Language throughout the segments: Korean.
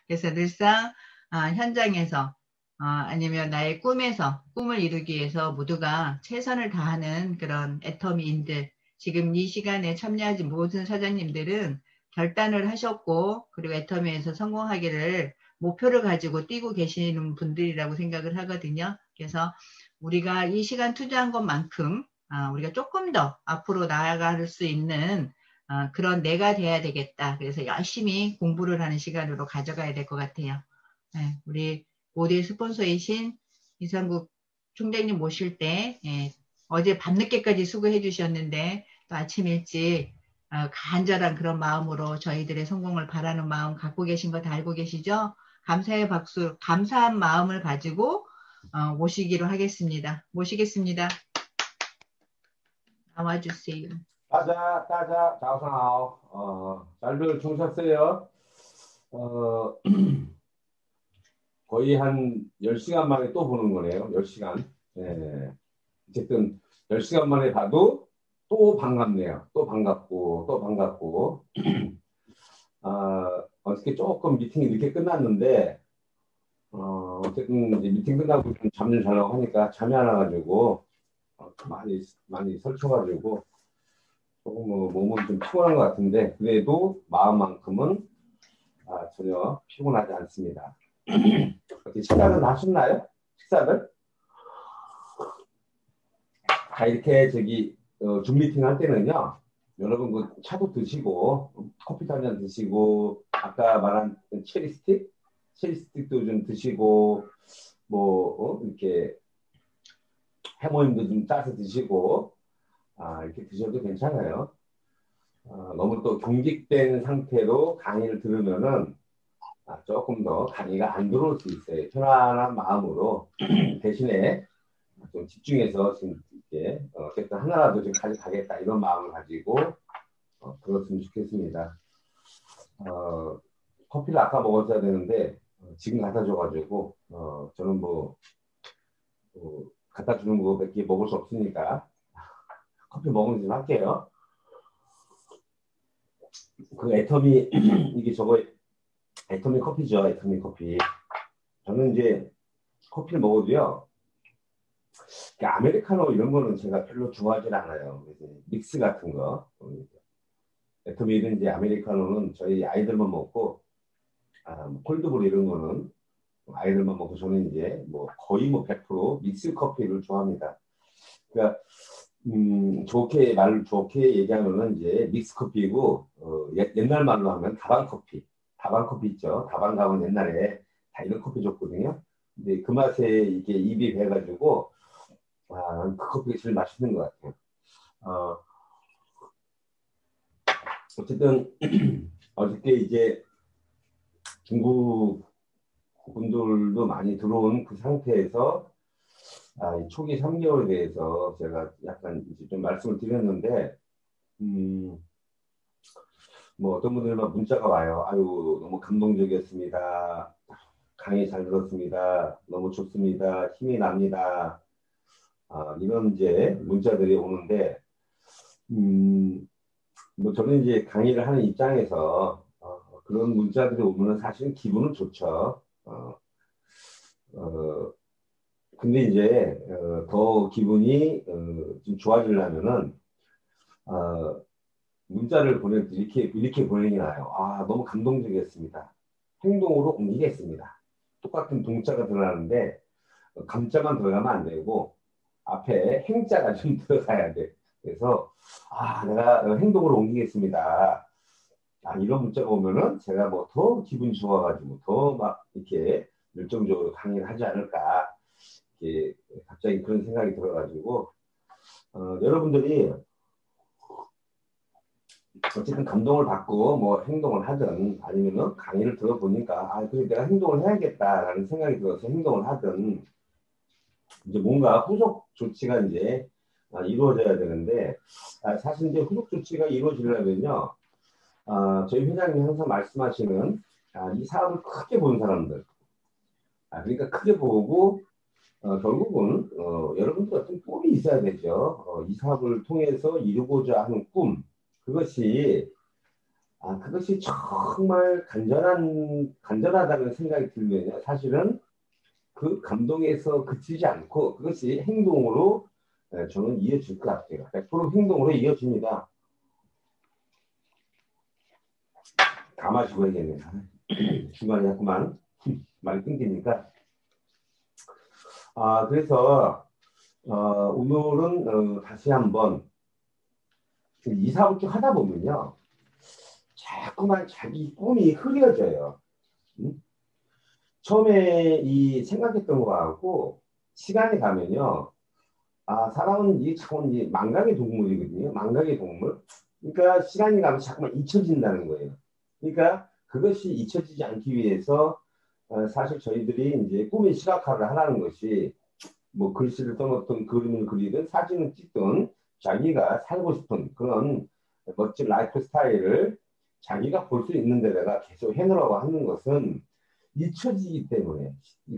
그래서 늘상 현장에서 아니면 나의 꿈을 이루기 위해서 모두가 최선을 다하는 그런 애터미인들, 지금 이 시간에 참여하신 모든 사장님들은 결단을 하셨고, 그리고 애터미에서 성공하기를 목표를 가지고 뛰고 계시는 분들이라고 생각을 하거든요. 그래서 우리가 이 시간 투자한 것만큼 우리가 조금 더 앞으로 나아갈 수 있는 그런 내가 돼야 되겠다. 그래서 열심히 공부를 하는 시간으로 가져가야 될 것 같아요. 네, 우리 모두의 스폰서이신 이상국 총장님 모실 때 어제 밤늦게까지 수고해 주셨는데 또 아침 일찍 간절한 그런 마음으로 저희들의 성공을 바라는 마음 갖고 계신 거 다 알고 계시죠? 감사의 박수, 감사한 마음을 가지고 모시기로 하겠습니다. 모시겠습니다. 나와주세요. 大家早上好， 잘들 주무셨어요? 어, 거의 한 10시간 만에 또 보는 거네요. 10시간. 예. 어쨌든 10시간 만에 봐도 또 반갑네요. 또 반갑고 또 반갑고 어떻게 조금 미팅이 늦게 끝났는데 어쨌든 이제 미팅 끝나고 좀 잠 좀 자려고 하니까 잠이 안 와가지고 많이 설쳐가지고 조금 몸은 좀 피곤한 것 같은데 그래도 마음만큼은 전혀 피곤하지 않습니다. 어떻게 식사는 하셨나요? 식사를? 이렇게 줌 미팅 할 때는요, 여러분 그 차도 드시고 커피도 한 잔 드시고 아까 말한 체리 스틱도 좀 드시고 이렇게 해모임도 좀 따서 드시고 이렇게 드셔도 괜찮아요. 너무 또 경직된 상태로 강의를 들으면은 조금 더 강의가 안 들어올 수 있어요. 편안한 마음으로 대신에 좀 집중해서 지금 이렇게 어쨌든 하나라도 좀 가져가겠다 이런 마음을 가지고 들었으면 좋겠습니다. 커피를 아까 먹었어야 되는데 지금 갖다 줘가지고 저는 갖다 주는 거밖에 먹을 수 없으니까 커피 먹으면 좀 할게요. 그 애터미 이게 애터미 커피죠. 애터미 커피. 저는 이제 커피를 먹어도요. 아메리카노 이런 거는 제가 별로 좋아하지 않아요. 믹스 같은 거. 애터미는 이제 아메리카노는 저희 아이들만 먹고 콜드브루 이런 거는 아이들만 먹고 저는 이제 거의 100% 믹스 커피를 좋아합니다. 그러니까 좋게 얘기하면은 이제 믹스 커피고 옛날 말로 하면 다방 커피 있죠. 다방 가면 옛날에 다 이런 커피 줬거든요. 근데 그 맛에 이게 입이 배가지고 그 커피가 제일 맛있는 것 같아요. 어쨌든 어저께 이제 중국 분들도 많이 들어온 그 상태에서 초기 3개월에 대해서 제가 약간 이제 좀 말씀을 드렸는데 어떤 분들만 문자가 와요. 아유 너무 감동적이었습니다. 강의 잘 들었습니다. 너무 좋습니다. 힘이 납니다. 이런 이제 문자들이 오는데 저는 이제 강의를 하는 입장에서 그런 문자들이 오면 사실은 기분은 좋죠. 근데 이제 더 기분이 좀 좋아지려면은 문자를 보낼 때 이렇게 보내는 게 나아요. 너무 감동적이었습니다. 행동으로 옮기겠습니다. 똑같은 동자가 들어가는데 감자만 들어가면 안 되고 앞에 행자가 좀 들어가야 돼. 그래서 내가 행동으로 옮기겠습니다. 이런 문자가 오면은 제가 더 기분이 좋아가지고 더 막 이렇게 열정적으로 강의를 하지 않을까 이렇게 갑자기 그런 생각이 들어가지고 여러분들이 어쨌든 감동을 받고 행동을 하든 아니면은 강의를 들어보니까 그래 내가 행동을 해야겠다라는 생각이 들어서 행동을 하든 이제 뭔가 후속 조치가 이제 이루어져야 되는데 사실 이제 후속 조치가 이루어지려면요 저희 회장님 항상 말씀하시는 이 사업을 크게 본 사람들 그러니까 크게 보고 결국은 여러분들 어떤 꿈이 있어야 되죠. 이 사업을 통해서 이루고자 하는 꿈 그것이 그것이 정말 간절하다는 생각이 들면요. 사실은 그 감동에서 그치지 않고 그것이 행동으로 저는 이어질 것 같아요. 100% 행동으로 이어집니다. 다 마시고 야겠네요. 중간에 자꾸만 말이 끊기니까. 그래서 오늘은 다시 한번 이사부터 하다 보면요. 자꾸만 자기 꿈이 흐려져요. 처음에 이 생각했던 거하고 시간이 가면요. 사람은 이 참 망각의 동물이거든요. 망각의 동물. 그러니까 시간이 가면 자꾸만 잊혀진다는 거예요. 그러니까 그것이 잊혀지지 않기 위해서 사실 저희들이 이제 꿈의 시각화를 하라는 것이 뭐 글씨를 써놓든 그림을 그리든 사진을 찍든 자기가 살고 싶은 그런 멋진 라이프 스타일을 자기가 볼 수 있는 데다가 계속 해놓으라고 하는 것은 잊혀지기 때문에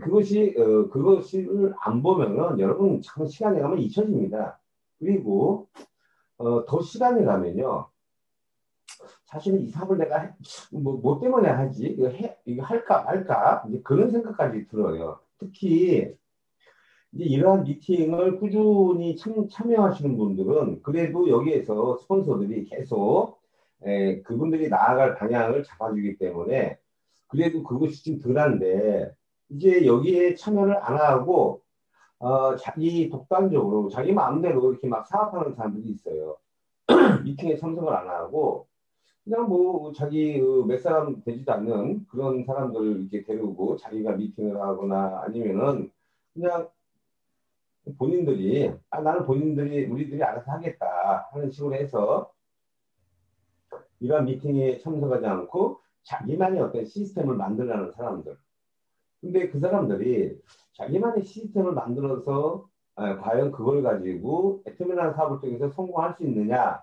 그것을 안 보면은 여러분 참 시간이 가면 잊혀집니다. 그리고 더 시간이 가면요. 사실은 이 사업을 내가 뭐 때문에 하지? 이거 할까 말까? 이제 그런 생각까지 들어요. 특히 이제 이러한 미팅을 꾸준히 참여하시는 분들은 그래도 여기에서 스폰서들이 계속 그분들이 나아갈 방향을 잡아주기 때문에 그래도 그것이 좀 덜한데 이제 여기에 참여를 안 하고 자기 독단적으로 자기 마음대로 이렇게 막 사업하는 사람들이 있어요. 미팅에 참석을 안 하고 그냥 뭐 자기 몇 사람 되지도 않는 그런 사람들을 이렇게 데리고 자기가 미팅을 하거나 아니면은 그냥 본인들이 나는 본인들이 우리들이 알아서 하겠다 하는 식으로 해서 이런 미팅에 참석하지 않고 자기만의 어떤 시스템을 만들려는 사람들. 근데 그 사람들이 자기만의 시스템을 만들어서 과연 그걸 가지고 애터미라는 사업을 통해서 성공할 수 있느냐?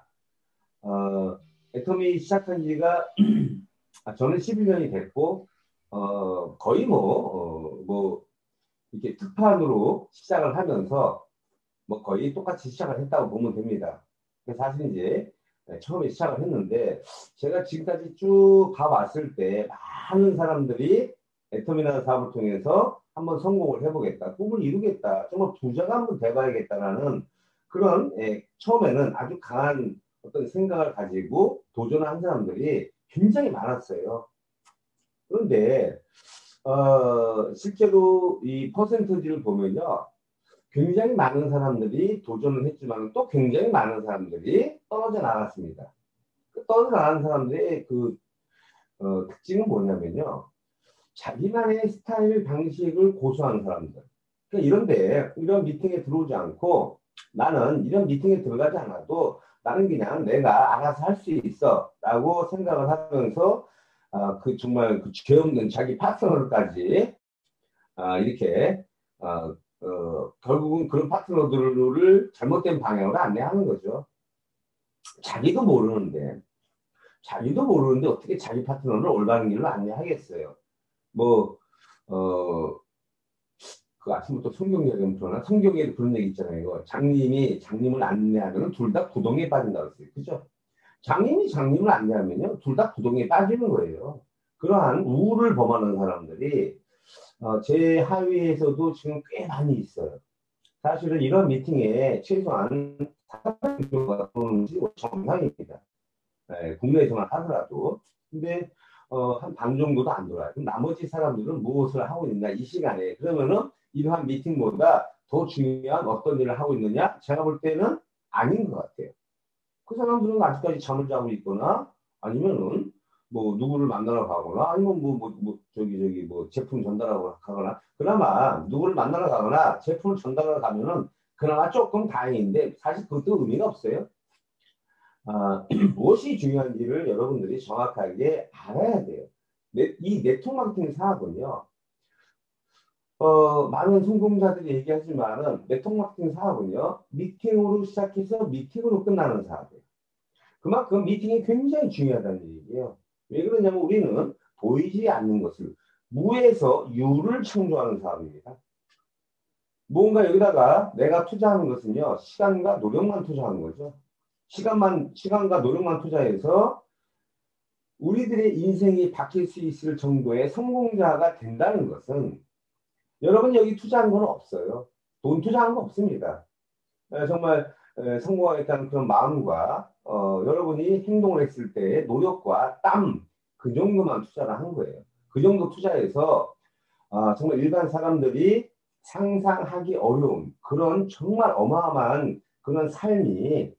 애터미 시작한 지가 저는 11년이 됐고 거의 뭐 이렇게 특판으로 시작을 하면서 뭐 거의 똑같이 시작을 했다고 보면 됩니다. 사실 이제 처음에 시작을 했는데 제가 지금까지 쭉 봐왔을 때 많은 사람들이 애터미라는 사업을 통해서 한번 성공을 해보겠다, 꿈을 이루겠다, 정말 부자가 한번 돼봐야겠다라는 그런 처음에는 아주 강한 어떤 생각을 가지고 도전한 사람들이 굉장히 많았어요. 그런데 실제로 이 퍼센트지를 보면요. 굉장히 많은 사람들이 도전을 했지만 또 굉장히 많은 사람들이 떨어져 나갔습니다. 그 떨어져 나간 사람들의 그 특징은 뭐냐면요. 자기만의 스타일 방식을 고수하는 사람들. 그러니까 이런 미팅에 들어오지 않고 나는 이런 미팅에 들어가지 않아도 나는 그냥 내가 알아서 할 수 있어 라고 생각을 하면서 그 정말 그 죄 없는 자기 파트너까지 이렇게 결국은 그런 파트너들을 잘못된 방향으로 안내하는 거죠. 자기도 모르는데 어떻게 자기 파트너를 올바른 길로 안내하겠어요. 뭐, 그 아침부터 성경 얘기하면 그러나 성경에도 그런 얘기 있잖아요. 이거. 장님이 장님을 안내하면 둘 다 구덩이에 빠진다고 했어요. 그죠? 장님이 장님을 안내하면요. 둘 다 구덩이에 빠지는 거예요. 그러한 우를 범하는 사람들이 제 하위에서도 지금 꽤 많이 있어요. 사실은 이런 미팅에 최소한 400명가 들어오는 것이 정상입니다. 국내에서만 하더라도. 근데 한 반 정도도 안 돌아요. 그럼 나머지 사람들은 무엇을 하고 있느냐 이 시간에. 그러면은 이러한 미팅보다 더 중요한 어떤 일을 하고 있느냐? 제가 볼 때는 아닌 것 같아요. 그 사람들은 아직까지 잠을 자고 있거나 아니면은 뭐 누구를 만나러 가거나 아니면 뭐 제품 전달하고 가거나 그나마 누구를 만나러 가거나 제품을 전달하러 가면은 그나마 조금 다행인데 사실 그것도 의미가 없어요. 무엇이 중요한지를 여러분들이 정확하게 알아야 돼요. 이 네트워크 마케팅 사업은요. 많은 성공자들이 얘기하지만은 네트워크 마케팅 사업은요. 미팅으로 시작해서 미팅으로 끝나는 사업이에요. 그만큼 미팅이 굉장히 중요하다는 얘기예요. 왜 그러냐면 우리는 보이지 않는 것을 무에서 유를 창조하는 사업입니다. 뭔가 여기다가 내가 투자하는 것은요. 시간과 노력만 투자하는 거죠. 시간과 노력만 투자해서 우리들의 인생이 바뀔 수 있을 정도의 성공자가 된다는 것은 여러분 여기 투자한 건 없어요. 돈 투자한 거 없습니다. 정말 성공하겠다는 그런 마음과 여러분이 행동을 했을 때의 노력과 땀 그 정도만 투자를 한 거예요. 그 정도 투자해서 정말 일반 사람들이 상상하기 어려운 그런 정말 어마어마한 그런 삶이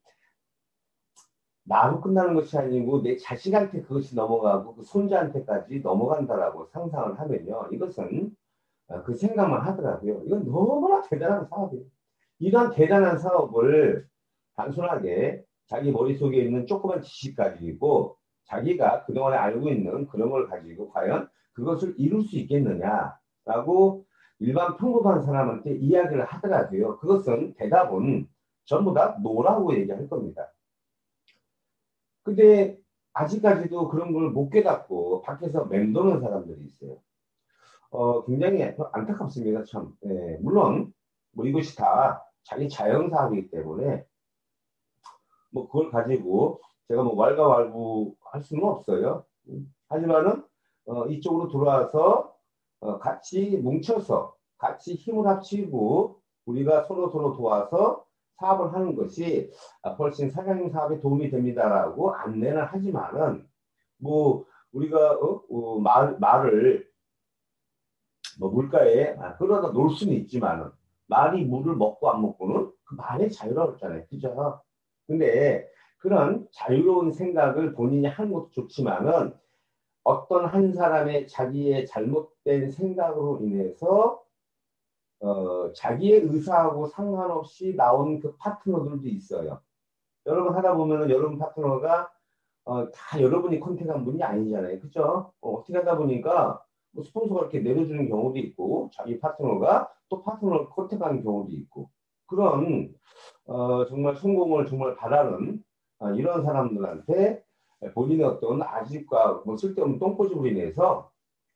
나로 끝나는 것이 아니고 내 자식한테 그것이 넘어가고 그 손자한테까지 넘어간다라고 상상을 하면요. 이것은 그 생각만 하더라고요. 이건 너무나 대단한 사업이에요. 이런 대단한 사업을 단순하게 자기 머릿속에 있는 조그만 지식 가지고 자기가 그동안에 알고 있는 그런 걸 가지고 과연 그것을 이룰 수 있겠느냐라고 일반 평범한 사람한테 이야기를 하더라도요. 그것은 대답은 전부 다 노라고 얘기할 겁니다. 근데 아직까지도 그런 걸 못 깨닫고 밖에서 맴도는 사람들이 있어요. 굉장히 안타깝습니다, 참. 예, 물론, 뭐 이것이 다 자기 자영사업이기 때문에, 뭐 그걸 가지고 제가 뭐 왈가왈부 할 수는 없어요. 하지만은, 이쪽으로 들어와서, 같이 뭉쳐서, 같이 힘을 합치고, 우리가 서로 도와서 사업을 하는 것이 훨씬 사장님 사업에 도움이 됩니다라고 안내는 하지만은, 뭐, 우리가, 말을 뭐 물가에 끌어다 놓을 수는 있지만은 말이 물을 먹고 안 먹고는 그 말의 자유라고 했잖아요. 그죠? 근데 그런 자유로운 생각을 본인이 하는 것도 좋지만은 어떤 한 사람의 자기의 잘못된 생각으로 인해서 자기의 의사하고 상관없이 나온 그 파트너들도 있어요. 여러분 하다 보면은 여러분 파트너가 다 여러분이 컨택한 분이 아니잖아요. 그죠? 어떻게 하다 보니까 뭐 스폰서가 이렇게 내려주는 경우도 있고, 자기 파트너가 또 파트너를 컨택하는 경우도 있고, 그런, 정말 성공을 정말 바라는 이런 사람들한테 본인의 어떤 아집과 뭐 쓸데없는 똥꼬집으로 인해서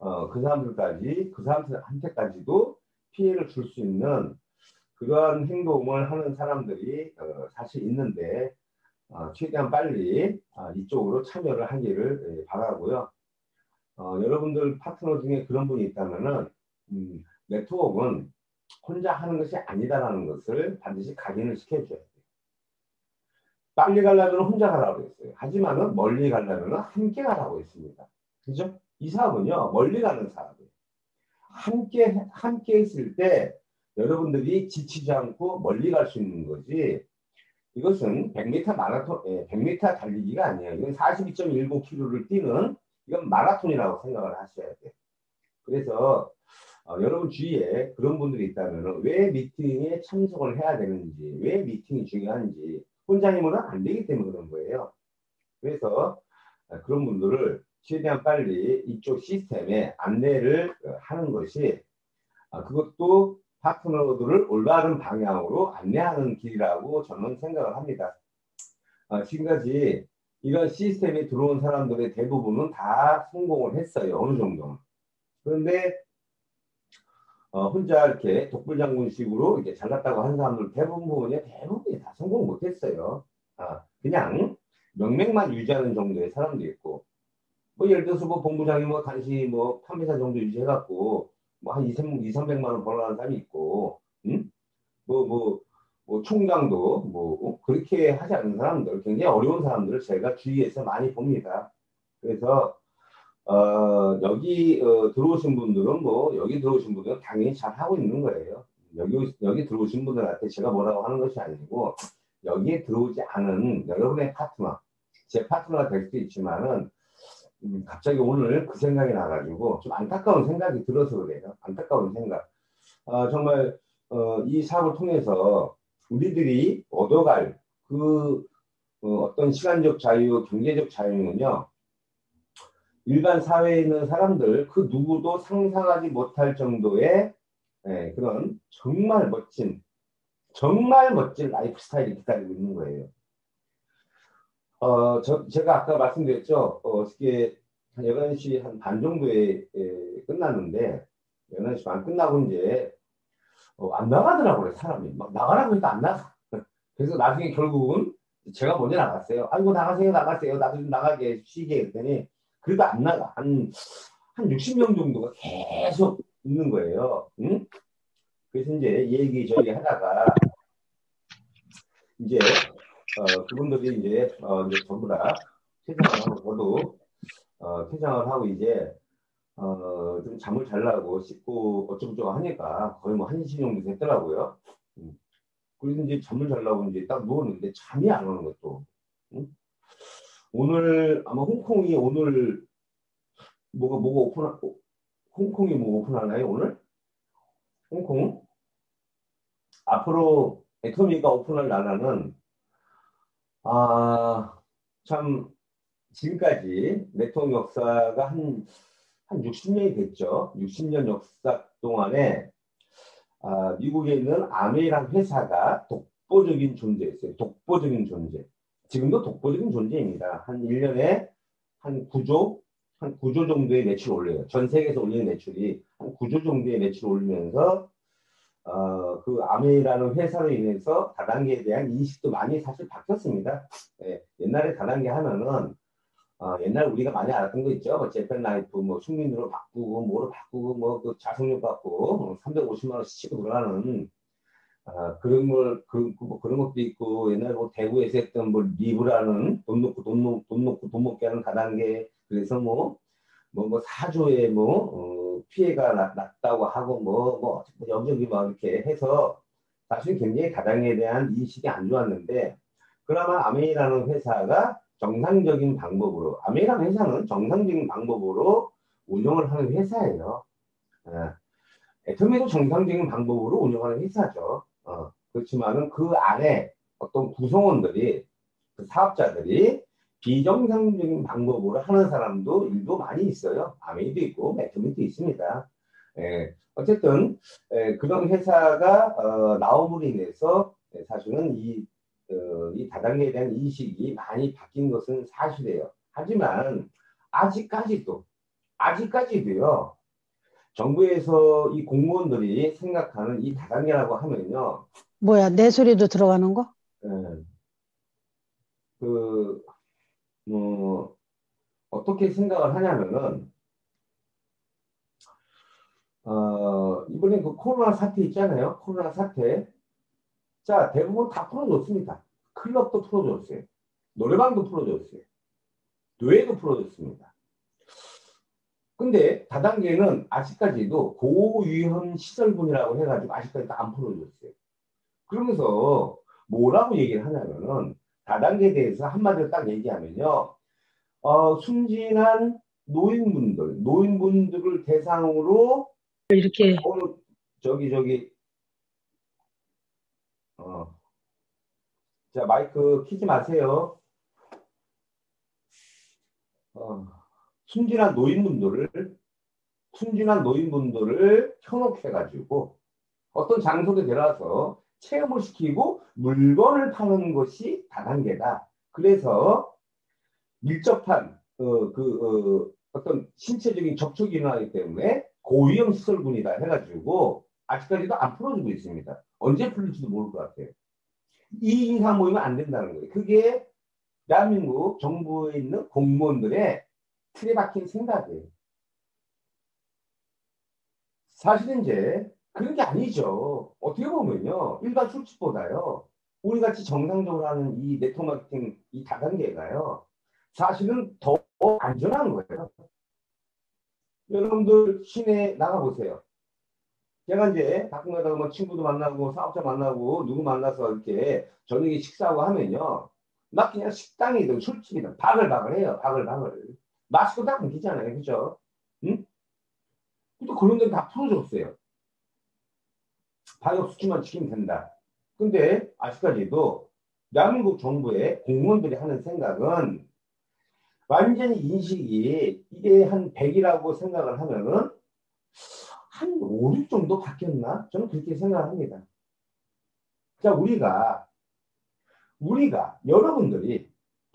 그 사람한테까지도 피해를 줄 수 있는 그러한 행동을 하는 사람들이 사실 있는데, 최대한 빨리 이쪽으로 참여를 하기를 바라고요. 여러분들 파트너 중에 그런 분이 있다면은 네트워크는 혼자 하는 것이 아니다라는 것을 반드시 각인을 시켜줘야 돼요. 빨리 가려면 혼자 가라고 했어요. 하지만은 멀리 가려면 함께 가라고 했습니다. 그죠? 이 사업은요 멀리 가는 사업이에요. 함께 했을 때 여러분들이 지치지 않고 멀리 갈 수 있는 거지. 이것은 100m 마라톤, 100m 달리기가 아니에요. 이건 42.19km를 뛰는 이건 마라톤이라고 생각을 하셔야 돼요. 그래서 여러분 주위에 그런 분들이 있다면 왜 미팅에 참석을 해야 되는지, 왜 미팅이 중요한지 혼자 힘으로는 안 되기 때문에 그런 거예요. 그래서 그런 분들을 최대한 빨리 이쪽 시스템에 안내를 하는 것이 그것도 파트너들을 올바른 방향으로 안내하는 길이라고 저는 생각을 합니다. 지금까지 이런 시스템에 들어온 사람들의 대부분은 다 성공을 했어요. 어느 정도는. 그런데 혼자 이렇게 독불장군식으로 이렇게 잘났다고 하는 사람들 대부분이 다 성공 못했어요. 그냥 명맥만 유지하는 정도의 사람도 있고, 뭐 예를 들어서 뭐 본부장이 뭐 간시 뭐 판매사 정도 유지해갖고 뭐 한 2, 300만 원 벌어가는 사람이 있고, 뭐, 뭐, 뭐 총장도 뭐 그렇게 하지 않는 사람들, 굉장히 어려운 사람들을 제가 주위에서 많이 봅니다. 그래서 여기 들어오신 분들은 뭐 여기 들어오신 분들은 당연히 잘 하고 있는 거예요. 여기 들어오신 분들한테 제가 뭐라고 하는 것이 아니고 여기에 들어오지 않은 여러분의 파트너, 제 파트너가 될 수도 있지만은 갑자기 오늘 그 생각이 나가지고 좀 안타까운 생각이 들어서 그래요. 안타까운 생각. 정말 이 사업을 통해서 우리들이 얻어갈 그 어떤 시간적 자유, 경제적 자유는요. 일반 사회에 있는 사람들 그 누구도 상상하지 못할 정도의 그런 정말 멋진 라이프 스타일이 기다리고 있는 거예요. 제가 아까 말씀드렸죠. 어저께 한 11시 한 반 정도에 끝났는데 11시 반 끝나고 이제 안 나가더라고요, 사람이. 막 나가라고 해도 안 나가. 그래서 나중에 결국은 제가 먼저 나갔어요. 아이고, 나가세요. 나도 좀 나가게, 쉬게 했더니 그래도 안 나가. 한 60명 정도가 계속 있는 거예요. 응? 그래서 이제 이 얘기 저희 하다가 이제 그분들이 이제 전부 다 퇴장을 하고 저도 퇴장을 하고 이제 좀 잠을 자려고 씻고 어쩌고저쩌고 하니까 거의 뭐 1시 정도 됐더라고요. 그래서 이제 잠을 자려고 이제 딱 누웠는데 잠이 안 오는 것도. 응? 오늘 아마 홍콩이 오늘 뭐가 홍콩이 뭐 오픈하나요 오늘? 홍콩? 앞으로 애터미가 오픈할 나라는 참 지금까지 네트워크 역사가 한 60년이 됐죠. 60년 역사 동안에 미국에 있는 아메이란 회사가 독보적인 존재였어요. 독보적인 존재. 지금도 독보적인 존재입니다. 한 1년에 한 9조, 한 9조 정도의 매출을 올려요. 전 세계에서 올리는 매출이 한 9조 정도의 매출을 올리면서 그 아메이라는 회사로 인해서 다단계에 대한 인식도 많이 사실 바뀌었습니다. 예, 옛날에 다단계 하면은 옛날 우리가 많이 알았던 거 있죠. 뭐 재팬 라이프, 뭐 숙민으로 바꾸고, 뭐로 바꾸고, 뭐 그 자석료 받고, 350만 원씩 치고 들어가는 뭐 그런 것도 있고, 옛날에 뭐 대구에서 했던 뭐 리브라는 돈 놓고 돈 먹게 하는 다단계. 그래서 뭐 4조의 피해가 났다고 하고, 여기저기 막 이렇게 해서 사실 굉장히 다단계에 대한 인식이 안 좋았는데, 그나마 아메이라는 회사가 정상적인 방법으로, 아메리칸 회사는 정상적인 방법으로 운영을 하는 회사예요. 애터미도 정상적인 방법으로 운영하는 회사죠. 그렇지만은 그 안에 어떤 구성원들이, 그 사업자들이 비정상적인 방법으로 하는 사람도 일도 많이 있어요. 아메이도 있고, 애터미도 있습니다. 어쨌든, 그런 회사가 나옴으로 인해서 사실은 이 다단계에 대한 인식이 많이 바뀐 것은 사실이에요. 하지만 아직까지도요. 정부에서 이 공무원들이 생각하는 이 다단계라고 하면요. 뭐야, 내 소리도 들어가는 거? 예, 그, 어떻게 생각을 하냐면은, 이번에 그 코로나 사태 있잖아요. 코로나 사태. 자, 대부분 다 풀어줬습니다. 클럽도 풀어줬어요. 노래방도 풀어줬어요. 노예도 풀어줬습니다. 근데 다단계는 아직까지도 고위험 시설분이라고 해가지고 아직까지도 안 풀어줬어요. 그러면서 뭐라고 얘기를 하냐면은 다단계에 대해서 한마디로 딱 얘기하면요. 순진한 노인분들을 대상으로 이렇게 저기 자 마이크 키지 마세요. 순진한 노인분들을 현혹해가지고 어떤 장소에 데려와서 체험을 시키고 물건을 파는 것이 다단계다. 그래서 밀접한 어떤 신체적인 접촉이 일어나기 때문에 고위험 시설군이다 해가지고 아직까지도 안 풀어주고 있습니다. 언제 풀릴지도 모를 것 같아요. 이 이상 모이면 안 된다는 거예요. 그게 대한민국 정부에 있는 공무원들의 틀에 박힌 생각이에요. 사실은 이제 그런 게 아니죠. 어떻게 보면요. 일반 술집보다요. 우리같이 정상적으로 하는 이 네트워크 마케팅 이 다단계가요. 사실은 더 안전한 거예요. 여러분들 시내 나가보세요. 제가 이제 가끔 가다가 뭐 친구도 만나고 사업자 만나고 누구 만나서 이렇게 저녁에 식사하고 하면요. 막 그냥 식당이든 술집이든 바글바글 해요. 바글바글. 마스크 다 안 끼잖아요. 그죠? 응? 또 그런 데는 다 풀어줬어요. 방역 수칙만 지키면 된다. 근데 아직까지도 대한민국 정부의 공무원들이 하는 생각은 완전히 인식이 이게 한 100이라고 생각을 하면은 한 5, 6 정도 바뀌었나? 저는 그렇게 생각합니다. 자, 우리가 여러분들이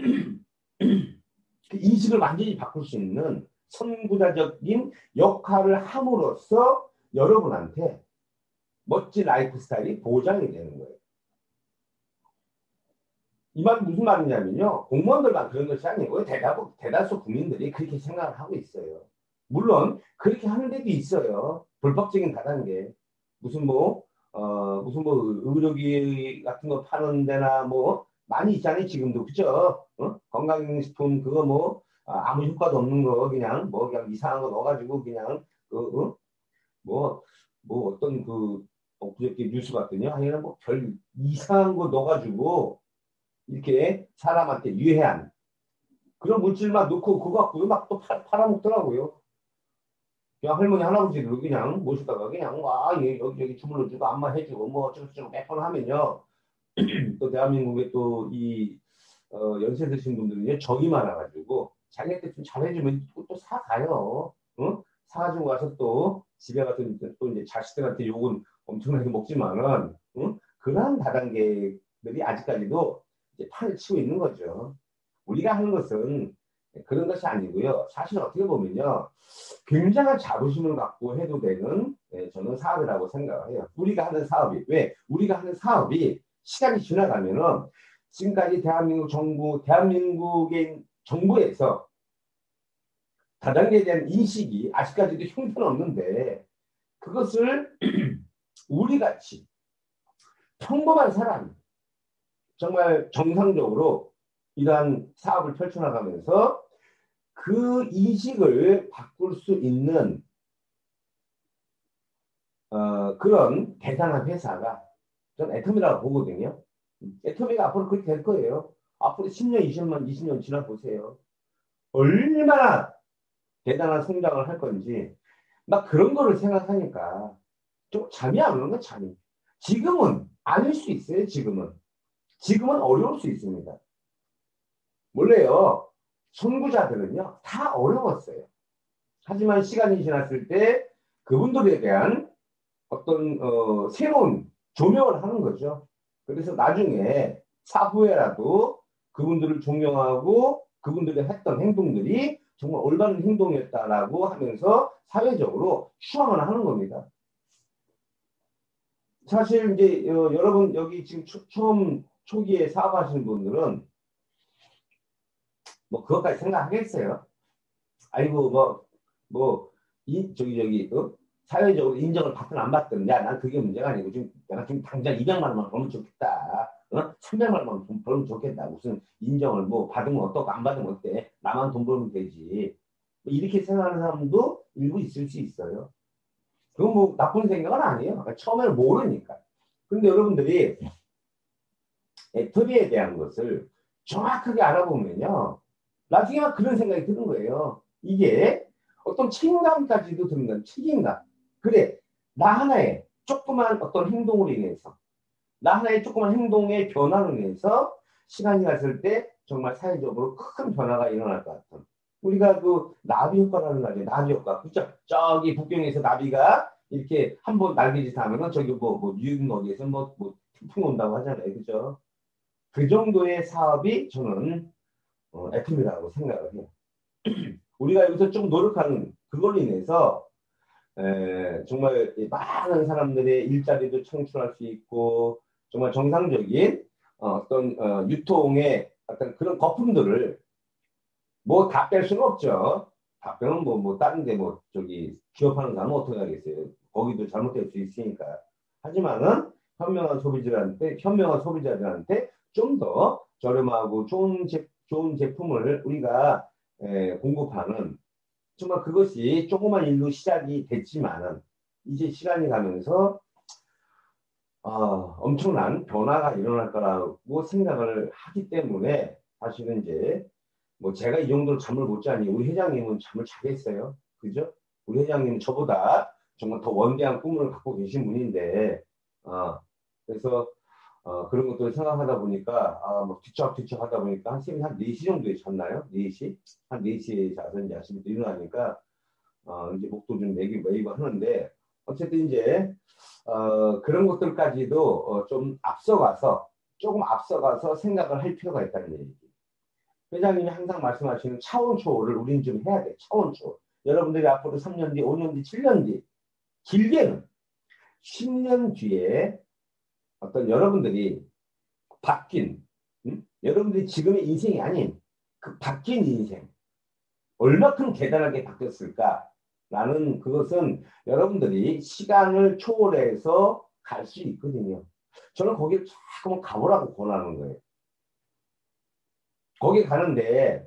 그 인식을 완전히 바꿀 수 있는 선구자적인 역할을 함으로써 여러분한테 멋진 라이프 스타일이 보장이 되는 거예요. 이 말은 무슨 말이냐면요. 공무원들만 그런 것이 아니고 대다수 국민들이 그렇게 생각을 하고 있어요. 물론 그렇게 하는 데도 있어요. 불법적인 다단계. 무슨 뭐, 무슨 뭐 의료기 같은 거 파는 데나 뭐 많이 있잖아요. 지금도. 그죠? 건강식품 그거 뭐 아무 효과도 없는 거 그냥 뭐 그냥 이상한 거 넣어가지고 그냥 뭐, 뭐 어떤 그저께 뉴스 봤더니 아니면 뭐별 이상한 거 넣어가지고 이렇게 사람한테 유해한 그런 물질만 넣고 그거 갖고 막 또 팔아먹더라고요. 그냥 할머니 할아버지들 그냥 모시다가 그냥 와 여기 주물러 주고 안마 해주고 뭐 어쩌고저쩌고 몇 번 하면요. 또 대한민국에 또 이 연세 드신 분들은요 정이 많아가지고 자기한테 좀 잘해주면 또 사가요. 응? 사가지고 와서 또 집에 가서 또 이제 자식들한테 욕은 엄청나게 먹지만은 응? 그러한 다단계들이 아직까지도 이제 판을 치고 있는 거죠. 우리가 하는 것은 그런 것이 아니고요. 사실 어떻게 보면요. 굉장한 자부심을 갖고 해도 되는 저는 사업이라고 생각을 해요. 우리가 하는 사업이 왜? 우리가 하는 사업이 시간이 지나가면은 지금까지 대한민국 정부, 대한민국의 정부에서 다단계에 대한 인식이 아직까지도 형편없는데 그것을 우리 같이 평범한 사람, 정말 정상적으로 이러한 사업을 펼쳐나가면서 그 인식을 바꿀 수 있는 그런 대단한 회사가 전 애터미라고 보거든요. 애터미가 앞으로 그렇게 될 거예요. 앞으로 10년, 20년 지나 보세요. 얼마나 대단한 성장을 할 건지 막 그런 거를 생각하니까 좀 잠이 안 오는 건 잠이. 지금은 아닐 수 있어요. 지금은 어려울 수 있습니다. 원래요 선구자들은요 다 어려웠어요. 하지만 시간이 지났을 때 그분들에 대한 어떤 새로운 조명을 하는 거죠. 그래서 나중에 사후에라도 그분들을 존경하고 그분들이 했던 행동들이 정말 올바른 행동이었다라고 하면서 사회적으로 추앙을 하는 겁니다. 사실 이제 여러분 여기 지금 처음 초기에 사업하시는 분들은 뭐 그것까지 생각하겠어요. 아이고 저기 사회적으로 인정을 받든 안 받든 야 난 그게 문제가 아니고 지금 내가 지금 당장 200만 원만 벌면 좋겠다. 300만 원만 벌면 좋겠다. 무슨 인정을 뭐 받으면 어떡고 안 받으면 어때? 나만 돈 벌면 되지. 뭐 이렇게 생각하는 사람도 일부 있을 수 있어요. 그건 뭐 나쁜 생각은 아니에요. 처음에는 모르니까. 근데 여러분들이 애터미에 대한 것을 정확하게 알아보면요. 나중에 막 그런 생각이 드는 거예요. 이게 어떤 책임감까지도 듭니다. 책임감. 그래, 나 하나의 조그만 어떤 행동으로 인해서, 나 하나의 조그만 행동의 변화로 인해서 시간이 갔을 때 정말 사회적으로 큰 변화가 일어날 것 같은. 우리가 그 나비 효과라는 거 아니에요. 나비 효과. 그죠? 저기 북경에서 나비가 이렇게 한번 날개짓 하면은 저기 뉴욕 어디에서 태풍 온다고 하잖아요. 그죠? 그 정도의 사업이 저는 애품이라고 생각을 해요. 우리가 여기서 좀 노력하는 그걸로 인해서 정말 많은 사람들의 일자리도 창출할 수 있고 정말 정상적인 어떤 유통의 어떤 그런 거품들을 뭐 다 뺄 수는 없죠. 다 빼면 다른 데 저기 기업하는 사람은 어떻게 하겠어요. 거기도 잘못될 수 있으니까. 하지만은 현명한 소비자들한테 좀 더 저렴하고 좋은 제품을 우리가 공급하는 정말 그것이 조그만 일로 시작이 됐지만은 이제 시간이 가면서 엄청난 변화가 일어날 거라고 생각을 하기 때문에 사실은 이제 제가 이 정도로 잠을 못 자니 우리 회장님은 잠을 자겠어요. 그죠? 우리 회장님은 저보다 정말 더 원대한 꿈을 갖고 계신 분인데 그래서 그런 것들을 생각하다 보니까 뒤척뒤척 하다 보니까 한 4시 정도에 잤나요? 4시? 한 4시에 자서 이제 아침부터 일어나니까 이제 목도 좀 메이고 하는데 어쨌든 이제 그런 것들까지도 조금 앞서가서 생각을 할 필요가 있다는 얘기. 회장님이 항상 말씀하시는 차원 초월을 우리는 좀 해야 돼. 차원 초월. 여러분들이 앞으로 3년 뒤, 5년 뒤, 7년 뒤, 길게는 10년 뒤에 어떤 여러분들이 바뀐 여러분들이 지금의 인생이 아닌 그 바뀐 인생. 얼마큼 대단하게 바뀌었을까? 라는 그것은 여러분들이 시간을 초월해서 갈 수 있거든요. 저는 거기를 자꾸 가보라고 권하는 거예요. 거기 가는데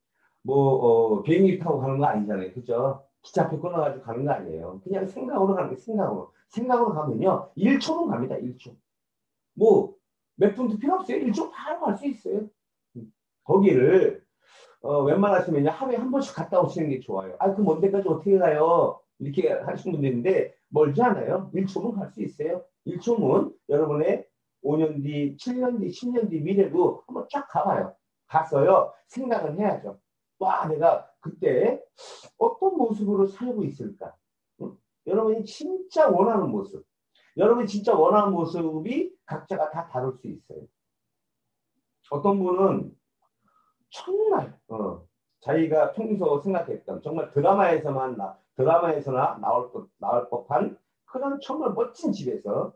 비행기 타고 가는 거 아니잖아요. 그죠? 기차표 끊어가지고 가는 거 아니에요. 그냥 생각으로 가는 거예요. 생각으로. 생각으로 가면요. 1초는 갑니다. 1초. 몇 분도 필요 없어요. 1초 바로 갈 수 있어요. 거기를 웬만하시면 하루에 한 번씩 갔다 오시는 게 좋아요. 그 먼 데까지 어떻게 가요? 이렇게 하시는 분들인데 멀지 않아요. 1초면 갈 수 있어요. 1초면 여러분의 5년 뒤, 7년 뒤, 10년 뒤 미래도 한번 쫙 가봐요. 가서요. 생각을 해야죠. 와, 내가 그때 어떤 모습으로 살고 있을까? 응? 여러분이 진짜 원하는 모습. 여러분이 진짜 원하는 모습이 각자가 다 다를 수 있어요. 어떤 분은 정말 자기가 평소 생각했던 정말 드라마에서나 나올 법한 그런 정말 멋진 집에서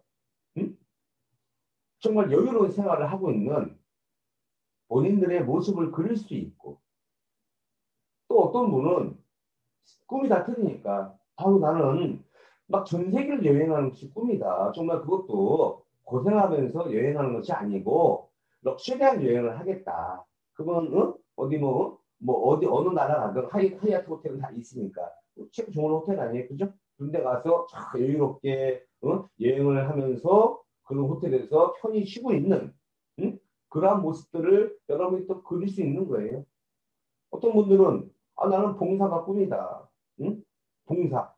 정말 여유로운 생활을 하고 있는 본인들의 모습을 그릴 수 있고, 또 어떤 분은 꿈이 다 틀리니까 나는 막 전 세계를 여행하는 것이 꿈이다. 정말 그것도 고생하면서 여행하는 것이 아니고 럭셔리한 여행을 하겠다. 그건 어디 어느 나라 가든 하이아트 호텔은 다 있으니까 최고 좋은 호텔 아니에요, 그죠? 그런데 가서 여유롭게 여행을 하면서 그런 호텔에서 편히 쉬고 있는 그러한 모습들을 여러분이 또 그릴 수 있는 거예요. 어떤 분들은 나는 봉사가 꿈이다. 봉사.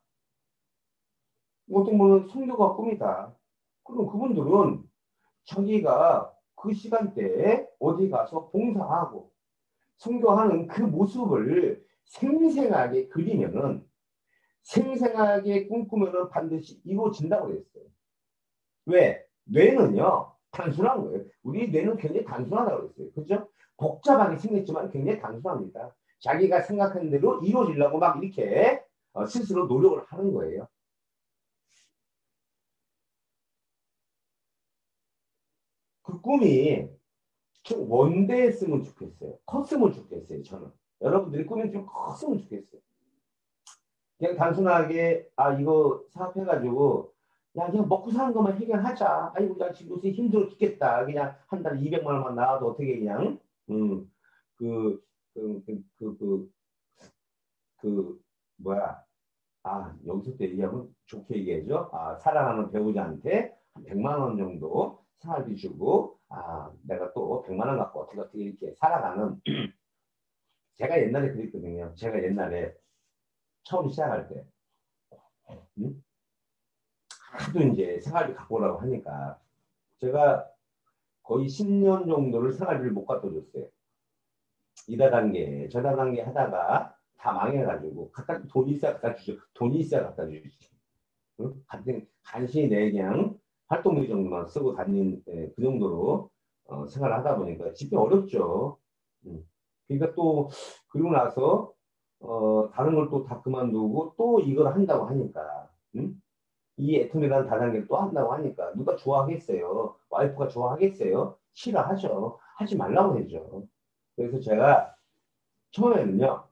어떤 분은 선교가 꿈이다. 그럼 그분들은 자기가 그 시간대에 어디 가서 봉사하고 선교하는 그 모습을 생생하게 그리면은, 생생하게 꿈꾸면은 반드시 이루어진다고 그랬어요. 왜? 뇌는요, 단순한 거예요. 우리 뇌는 굉장히 단순하다고 그랬어요. 그죠? 복잡하게 생겼지만 굉장히 단순합니다. 자기가 생각한 대로 이루어지려고 막 이렇게 스스로 노력을 하는 거예요. 그 꿈이 좀 원대했으면 좋겠어요. 컸으면 좋겠어요, 저는. 여러분들이 꿈이 좀 컸으면 좋겠어요. 그냥 단순하게, 이거 사업해가지고, 야, 그냥 먹고 사는 것만 해결하자. 아이고, 나 지금 요새 힘들어 죽겠다. 그냥 한 달에 200만 원만 나와도 어떻게 그냥, 그, 그, 그, 그, 그, 뭐야. 여기서 또 얘기하면 좋게 얘기해줘. 사랑하는 배우자한테 한 100만 원 정도 생활비 주고, 내가 또 100만 원 갖고 어떻게 이렇게 살아가는, 제가 옛날에 그랬거든요. 제가 옛날에 처음 시작할 때, 하도 이제 생활비 갖고 오라고 하니까, 제가 거의 10년 정도를 생활비를 못 갖다 줬어요. 이다단계, 저다단계 하다가 다 망해가지고, 돈이 있어야 갖다 주죠. 돈이 있어야 갖다 주지. 간신히 내 그냥 활동비 정도만 쓰고 다닌 그 정도로 생활을 하다 보니까 집이 어렵죠. 그러니까 또 그리고 나서 다른 걸 또 다 그만두고 또 이걸 한다고 하니까 이 애텀이라는 다단계를 또 한다고 하니까 누가 좋아하겠어요? 와이프가 좋아하겠어요? 싫어하죠. 하지 말라고 하죠. 그래서 제가 처음에는요,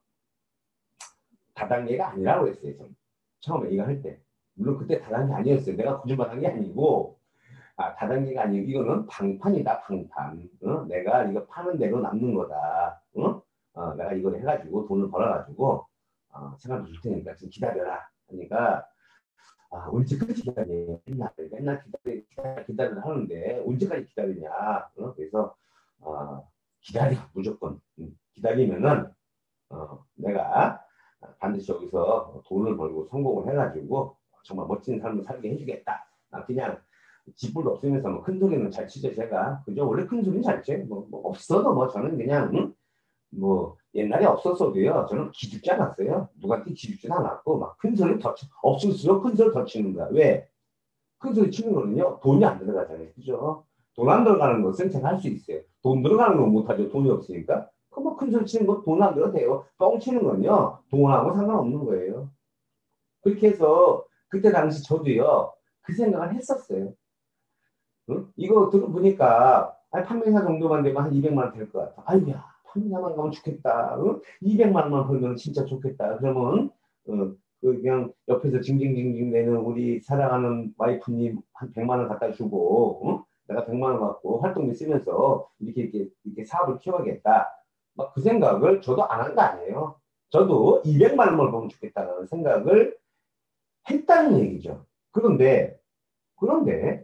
다단계가 아니라고 했어요. 처음에 이거 할 때. 물론 그때 다단계 아니었어요. 내가 거짓말한 게 아니고, 다단계가 아니고 이거는 방판이다, 방판. 내가 이거 파는 대로 남는 거다. 내가 이걸 해가지고 돈을 벌어가지고 생활비 줄 테니까 좀 기다려라. 그러니까 언제까지 기다려? 맨날 기다려 하는데 언제까지 기다리냐? 그래서 기다려, 무조건. 기다리면은 내가 반드시 여기서 돈을 벌고 성공을 해가지고 정말 멋진 삶을 살게 해주겠다. 그냥 집불도 없으면서 큰 소리는 잘 치죠, 제가. 그죠? 원래 큰 소리는 잘 쳐. 없어도 저는 그냥 옛날에 없었어도요, 저는 기죽지 않았어요. 누구한테 기죽지도 않았고 막 큰 소리 더 없을수록 큰 소리 더 치는 거야. 왜? 큰 소리 치는 거는요, 돈이 안 들어가잖아요. 그죠? 돈 안 들어가는 것은 제가 할 수 있어요. 돈 들어가는 건 못하죠. 돈이 없으니까. 그럼 큰 소리 치는 거 돈 안 들어도 돼요. 뻥 치는 건요, 돈하고 상관없는 거예요. 그렇게 해서 그때 당시 저도요, 그 생각을 했었어요. 이거 들어보니까 아니, 판매사 정도만 되면 한 200만 원 될 것 같아. 아이고야, 판매사만 가면 좋겠다. 200만 원만 벌면 진짜 좋겠다. 그러면 그냥 옆에서 징징징징 내는 우리 사랑하는 와이프님 한 100만 원 갖다 주고 내가 100만 원 갖고 활동비 쓰면서 이렇게 사업을 키워야겠다. 막 그 생각을 저도 안 한 거 아니에요. 저도 200만 원만 벌면 좋겠다는 생각을 했다는 얘기죠. 그런데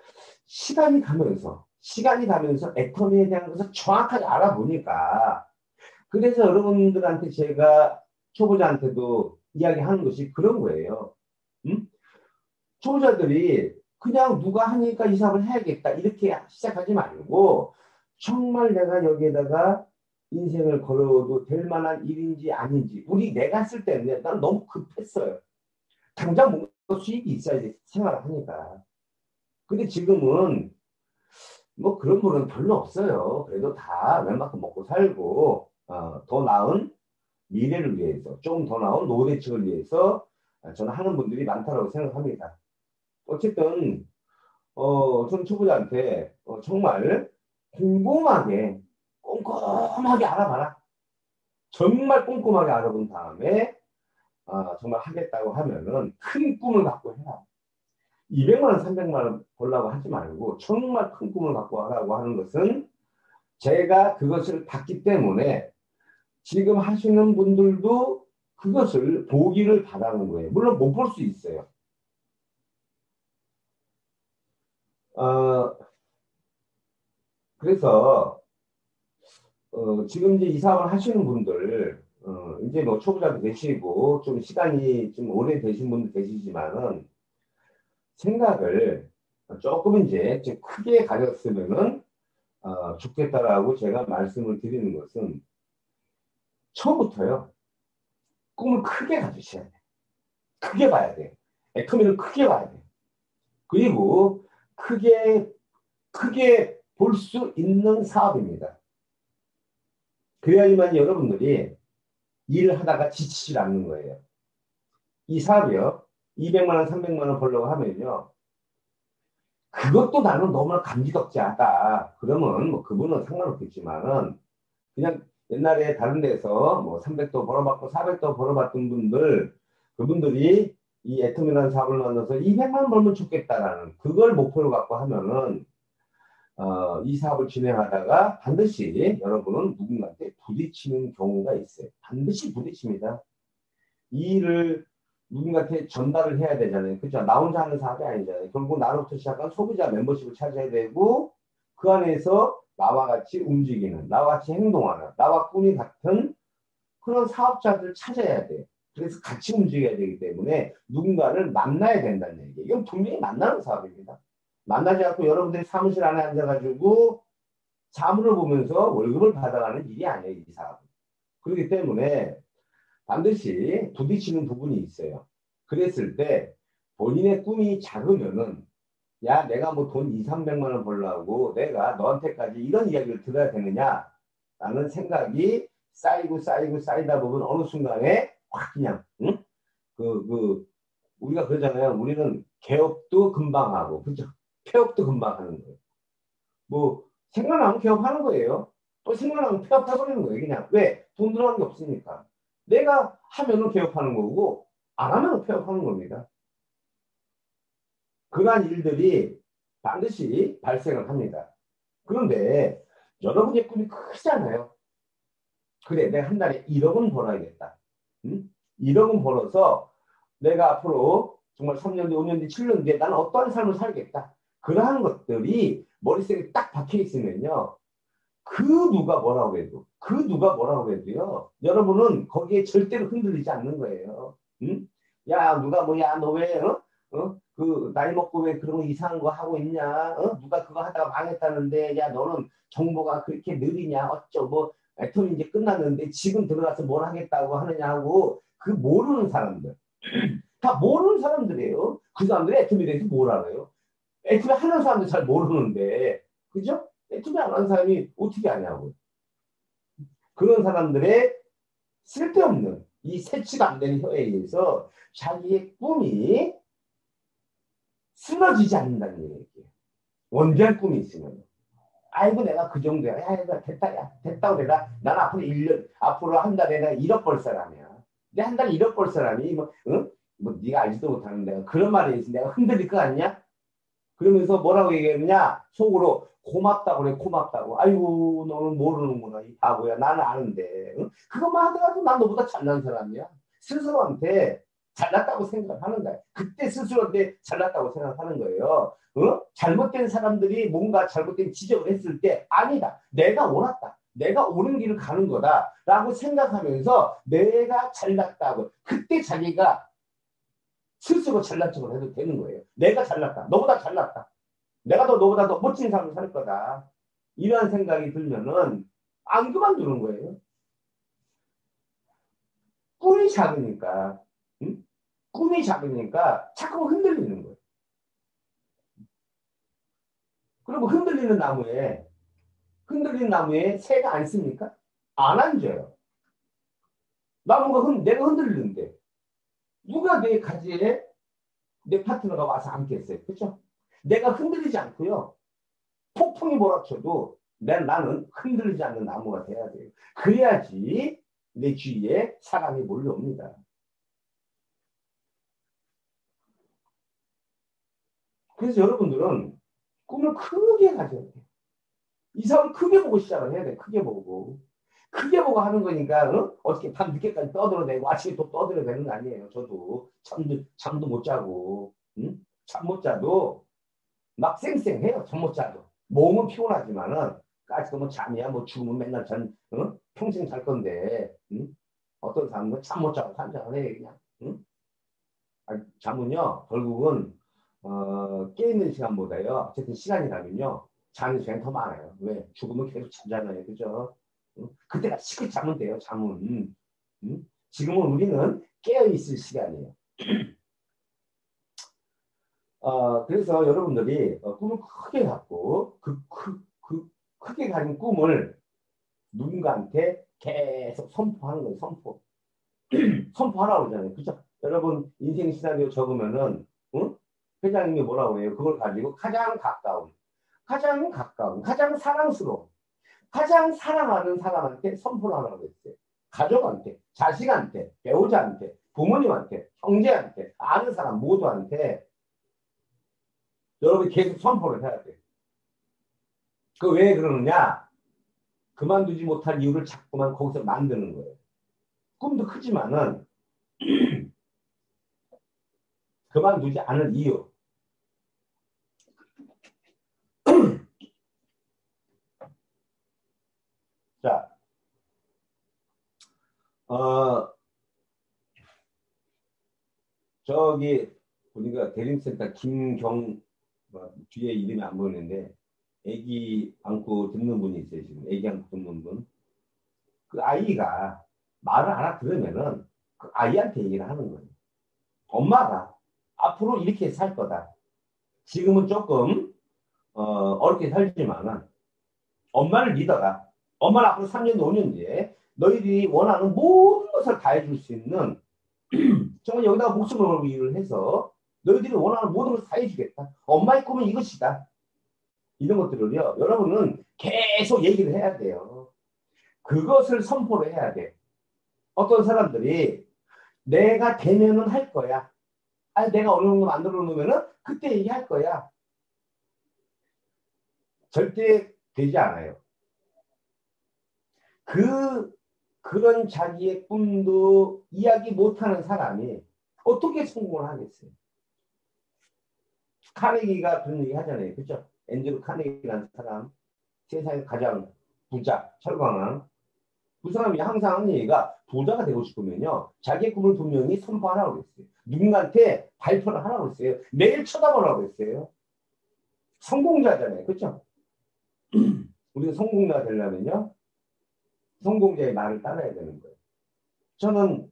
시간이 가면서 애터미에 대한 것을 정확하게 알아보니까 그래서 여러분들한테 제가 초보자한테도 이야기하는 것이 그런 거예요. 음? 초보자들이 그냥 누가 하니까 이 사업을 해야겠다 이렇게 시작하지 말고 정말 내가 여기에다가 인생을 걸어도 될 만한 일인지 아닌지 내가 했을 때는 난 너무 급했어요. 당장 뭔가 수익이 있어야지 생활을 하니까. 근데 지금은 뭐 그런 분은 별로 없어요. 그래도 다 웬만큼 먹고 살고 더 나은 미래를 위해서 좀 더 나은 노후대책을 위해서 저는 하는 분들이 많다고 생각합니다. 어쨌든 저는 초보자한테 정말 꼼꼼하게 꼼꼼하게 알아봐라. 정말 꼼꼼하게 알아본 다음에 정말 하겠다고 하면은 큰 꿈을 갖고 해라. 200만 원, 300만 원 벌라고 하지 말고 정말 큰 꿈을 갖고 하라고 하는 것은 제가 그것을 봤기 때문에 지금 하시는 분들도 그것을 보기를 바라는 거예요. 물론 못 볼 수 있어요. 그래서 지금 이제 이 사업을 하시는 분들 이제 뭐 초보자도 계시고 좀 시간이 좀 오래 되신 분도 계시지만은 생각을 조금 이제 좀 크게 가졌으면은 좋겠다라고 제가 말씀을 드리는 것은 처음부터요. 꿈을 크게 가지셔야 돼. 크게 봐야 돼. 애터미를 크게 봐야 돼. 그리고 크게 볼 수 있는 사업입니다. 그래야지만 여러분들이 일을 하다가 지치질 않는 거예요. 이 사업이요. 200만 원, 300만 원 벌려고 하면요. 그것도 나는 너무나 감지덕지하다. 그러면 뭐 그분은 상관없겠지만은 그냥 옛날에 다른 데서 뭐 300도 벌어봤고 400도 벌어봤던 그분들이 이 애터미라는 사업을 만나서 200만 원 벌면 좋겠다라는 그걸 목표로 갖고 하면은 이 사업을 진행하다가 반드시 여러분은 누군가한테 부딪히는 경우가 있어요. 반드시 부딪힙니다. 이 일을 누군가한테 전달을 해야 되잖아요. 그렇죠? 나 혼자 하는 사업이 아니잖아요. 결국 나로부터 시작한 소비자 멤버십을 찾아야 되고 그 안에서 나와 같이 움직이는, 나와 같이 행동하는, 나와 꿈이 같은 그런 사업자들을 찾아야 돼. 그래서 같이 움직여야 되기 때문에 누군가를 만나야 된다는 얘기예요. 이건 분명히 만나는 사업입니다. 만나지 않고 여러분들이 사무실 안에 앉아가지고 사물을 보면서 월급을 받아가는 일이 아니에요, 이 사업은. 그렇기 때문에 반드시 부딪히는 부분이 있어요. 그랬을 때 본인의 꿈이 작으면은 야, 내가 뭐 돈 2, 300만 원 벌려고 내가 너한테까지 이런 이야기를 들어야 되느냐 라는 생각이 쌓이다 보면 어느 순간에 확 그냥 응? 우리가 그러잖아요. 우리는 개업도 금방 하고 그죠? 폐업도 금방 하는 거예요. 뭐 생각나면 개업하는 거예요. 또 생각나면 폐업해버리는 거예요. 그냥 왜? 돈 들어가는 게 없으니까. 내가 하면은 개업하는 거고 안 하면은 폐업하는 겁니다. 그러한 일들이 반드시 발생을 합니다. 그런데 여러분의 꿈이 크잖아요. 그래, 내가 한 달에 1억 원 벌어야겠다. 응? 1억 원 벌어서 내가 앞으로 정말 3년 뒤, 5년 뒤, 7년 뒤에 나는 어떠한 삶을 살겠다. 그러한 것들이 머릿속에 딱 박혀 있으면요. 그 누가 뭐라고 해도요. 여러분은 거기에 절대로 흔들리지 않는 거예요. 응? 야, 누가 뭐야, 너 왜, 그, 나이 먹고 왜 그런 거 이상한 거 하고 있냐? 누가 그거 하다가 망했다는데, 야, 너는 정보가 그렇게 느리냐? 뭐, 애터미 이제 끝났는데 지금 들어가서 뭘 하겠다고 하느냐 하고, 그 모르는 사람들. 다 모르는 사람들이에요. 그 사람들이 애터미에 대해서 뭘 알아요? 애터미 하는 사람들 잘 모르는데, 그죠? 애터미 안 하는 사람이 어떻게 아냐고. 그런 사람들의 쓸데없는 이 세치가 안 되는 혀에 의해서 자기의 꿈이 쓰러지지 않는다는 얘기예요. 원대한 꿈이 있으면. 아이고 내가 그 정도야. 야, 야 됐다, 야 됐다고 내가 난 앞으로 1년 앞으로 한 달에 내가 1억 벌 사람이야. 근데 한 달에 1억 벌 사람이 뭐 응? 뭐 네가 알지도 못하는 내가 그런 말에 있어 내가 흔들릴 거 아니냐? 그러면서 뭐라고 얘기했냐? 속으로 고맙다고 그래 고맙다고. 아이고 너는 모르는구나 이 바보야. 나는 아는데. 응? 그것만 하더라도 난 너보다 잘난 사람이야. 스스로한테 잘났다고 생각하는 거야. 그때 스스로한테 잘났다고 생각하는 거예요. 잘못된 사람들이 뭔가 잘못된 지적을 했을 때 아니다. 내가 옳았다. 내가 옳은 길을 가는 거다. 라고 생각하면서 내가 잘났다고. 그때 자기가 스스로 잘난 척을 해도 되는 거예요. 내가 잘났다. 너보다 잘났다. 내가 너보다 더 멋진 삶을 살 거다. 이런 생각이 들면은 안 그만두는 거예요. 꿈이 작으니까, 응? 꿈이 작으니까 자꾸 흔들리는 거예요. 그리고 흔들리는 나무에 새가 앉습니까? 안 앉아요. 내가 흔들리는데 누가 내 가지에 내 파트너가 와서 앉겠어요. 그렇죠? 내가 흔들리지 않고요. 폭풍이 몰아쳐도 나는 흔들리지 않는 나무가 돼야 돼요. 그래야지 내 주위에 사람이 몰려옵니다. 그래서 여러분들은 꿈을 크게 가져야 돼요. 이상을 크게 보고 시작을 해야 돼. 크게 보고. 크게 보고 하는 거니까 어떻게 밤 늦게까지 떠들어대고 아침에 또 떠들어대는 거 아니에요. 저도 잠도 못 자고 잠 못 자도 막 쌩쌩해요. 잠 못 자도. 몸은 피곤하지만은 까짓거 뭐 잠이야 뭐 죽으면 맨날 평생 잘 건데 어떤 사람은 잠 못 자고 환장을 해 그냥. 잠은요 결국은 깨있는 시간보다요 어쨌든 시간이라면요 자는 시간이 더 많아요. 왜? 죽으면 계속 잠잖아요. 그죠? 그때가 시끄 자면 돼요. 잠은. 지금은 우리는 깨어있을 시간이에요. 그래서 여러분들이 꿈을 크게 갖고 크게 가진 꿈을 누군가한테 계속 선포하는 거예요. 선포하라고 그러잖아요. 그죠? 여러분 인생 시나리오 적으면은 회장님이 뭐라고 해요? 그걸 가지고 가장 가까운, 가장 사랑스러운, 가장 사랑하는 사람한테 선포를 하라고 했어요. 가족한테, 자식한테, 배우자한테, 부모님한테, 형제한테, 아는 사람 모두한테 여러분이 계속 선포를 해야 돼요. 그 왜 그러느냐? 그만두지 못할 이유를 자꾸만 거기서 만드는 거예요. 꿈도 크지만은 그만두지 않을 이유. 자, 저기 보니까 대림센터 뒤에 이름이 안 보이는데 애기 안고 듣는 분이 있어요. 지금 애기 안고 듣는 분. 그 아이가 말을 알아들으면은 그 아이한테 얘기를 하는 거예요. 엄마가 앞으로 이렇게 살 거다. 지금은 조금 어렵게 살지만은 엄마를 믿어라. 엄마는 앞으로 3년, 5년 뒤에 너희들이 원하는 모든 것을 다 해줄 수 있는 정말 여기다가 목숨을 걸고 일을 해서 너희들이 원하는 모든 것을 다 해주겠다. 엄마의 꿈은 이것이다. 이런 것들을요. 여러분은 계속 얘기를 해야 돼요. 그것을 선포를 해야 돼. 어떤 사람들이 내가 되면은 할 거야. 아니 내가 어느 정도 만들어 놓으면은 그때 얘기할 거야. 절대 되지 않아요. 그런 자기의 꿈도 이야기 못하는 사람이 어떻게 성공을 하겠어요? 카네기가 그런 얘기 하잖아요. 그죠? 앤드류 카네기라는 사람, 세상에 가장 부자, 철광한 그 사람이 항상 하는 얘기가 부자가 되고 싶으면요. 자기의 꿈을 분명히 선포하라고 했어요. 누군가한테 발표를 하라고 했어요. 매일 쳐다보라고 했어요. 성공자잖아요. 그죠? 우리가 성공자가 되려면요. 성공자의 말을 따라야 되는 거예요. 저는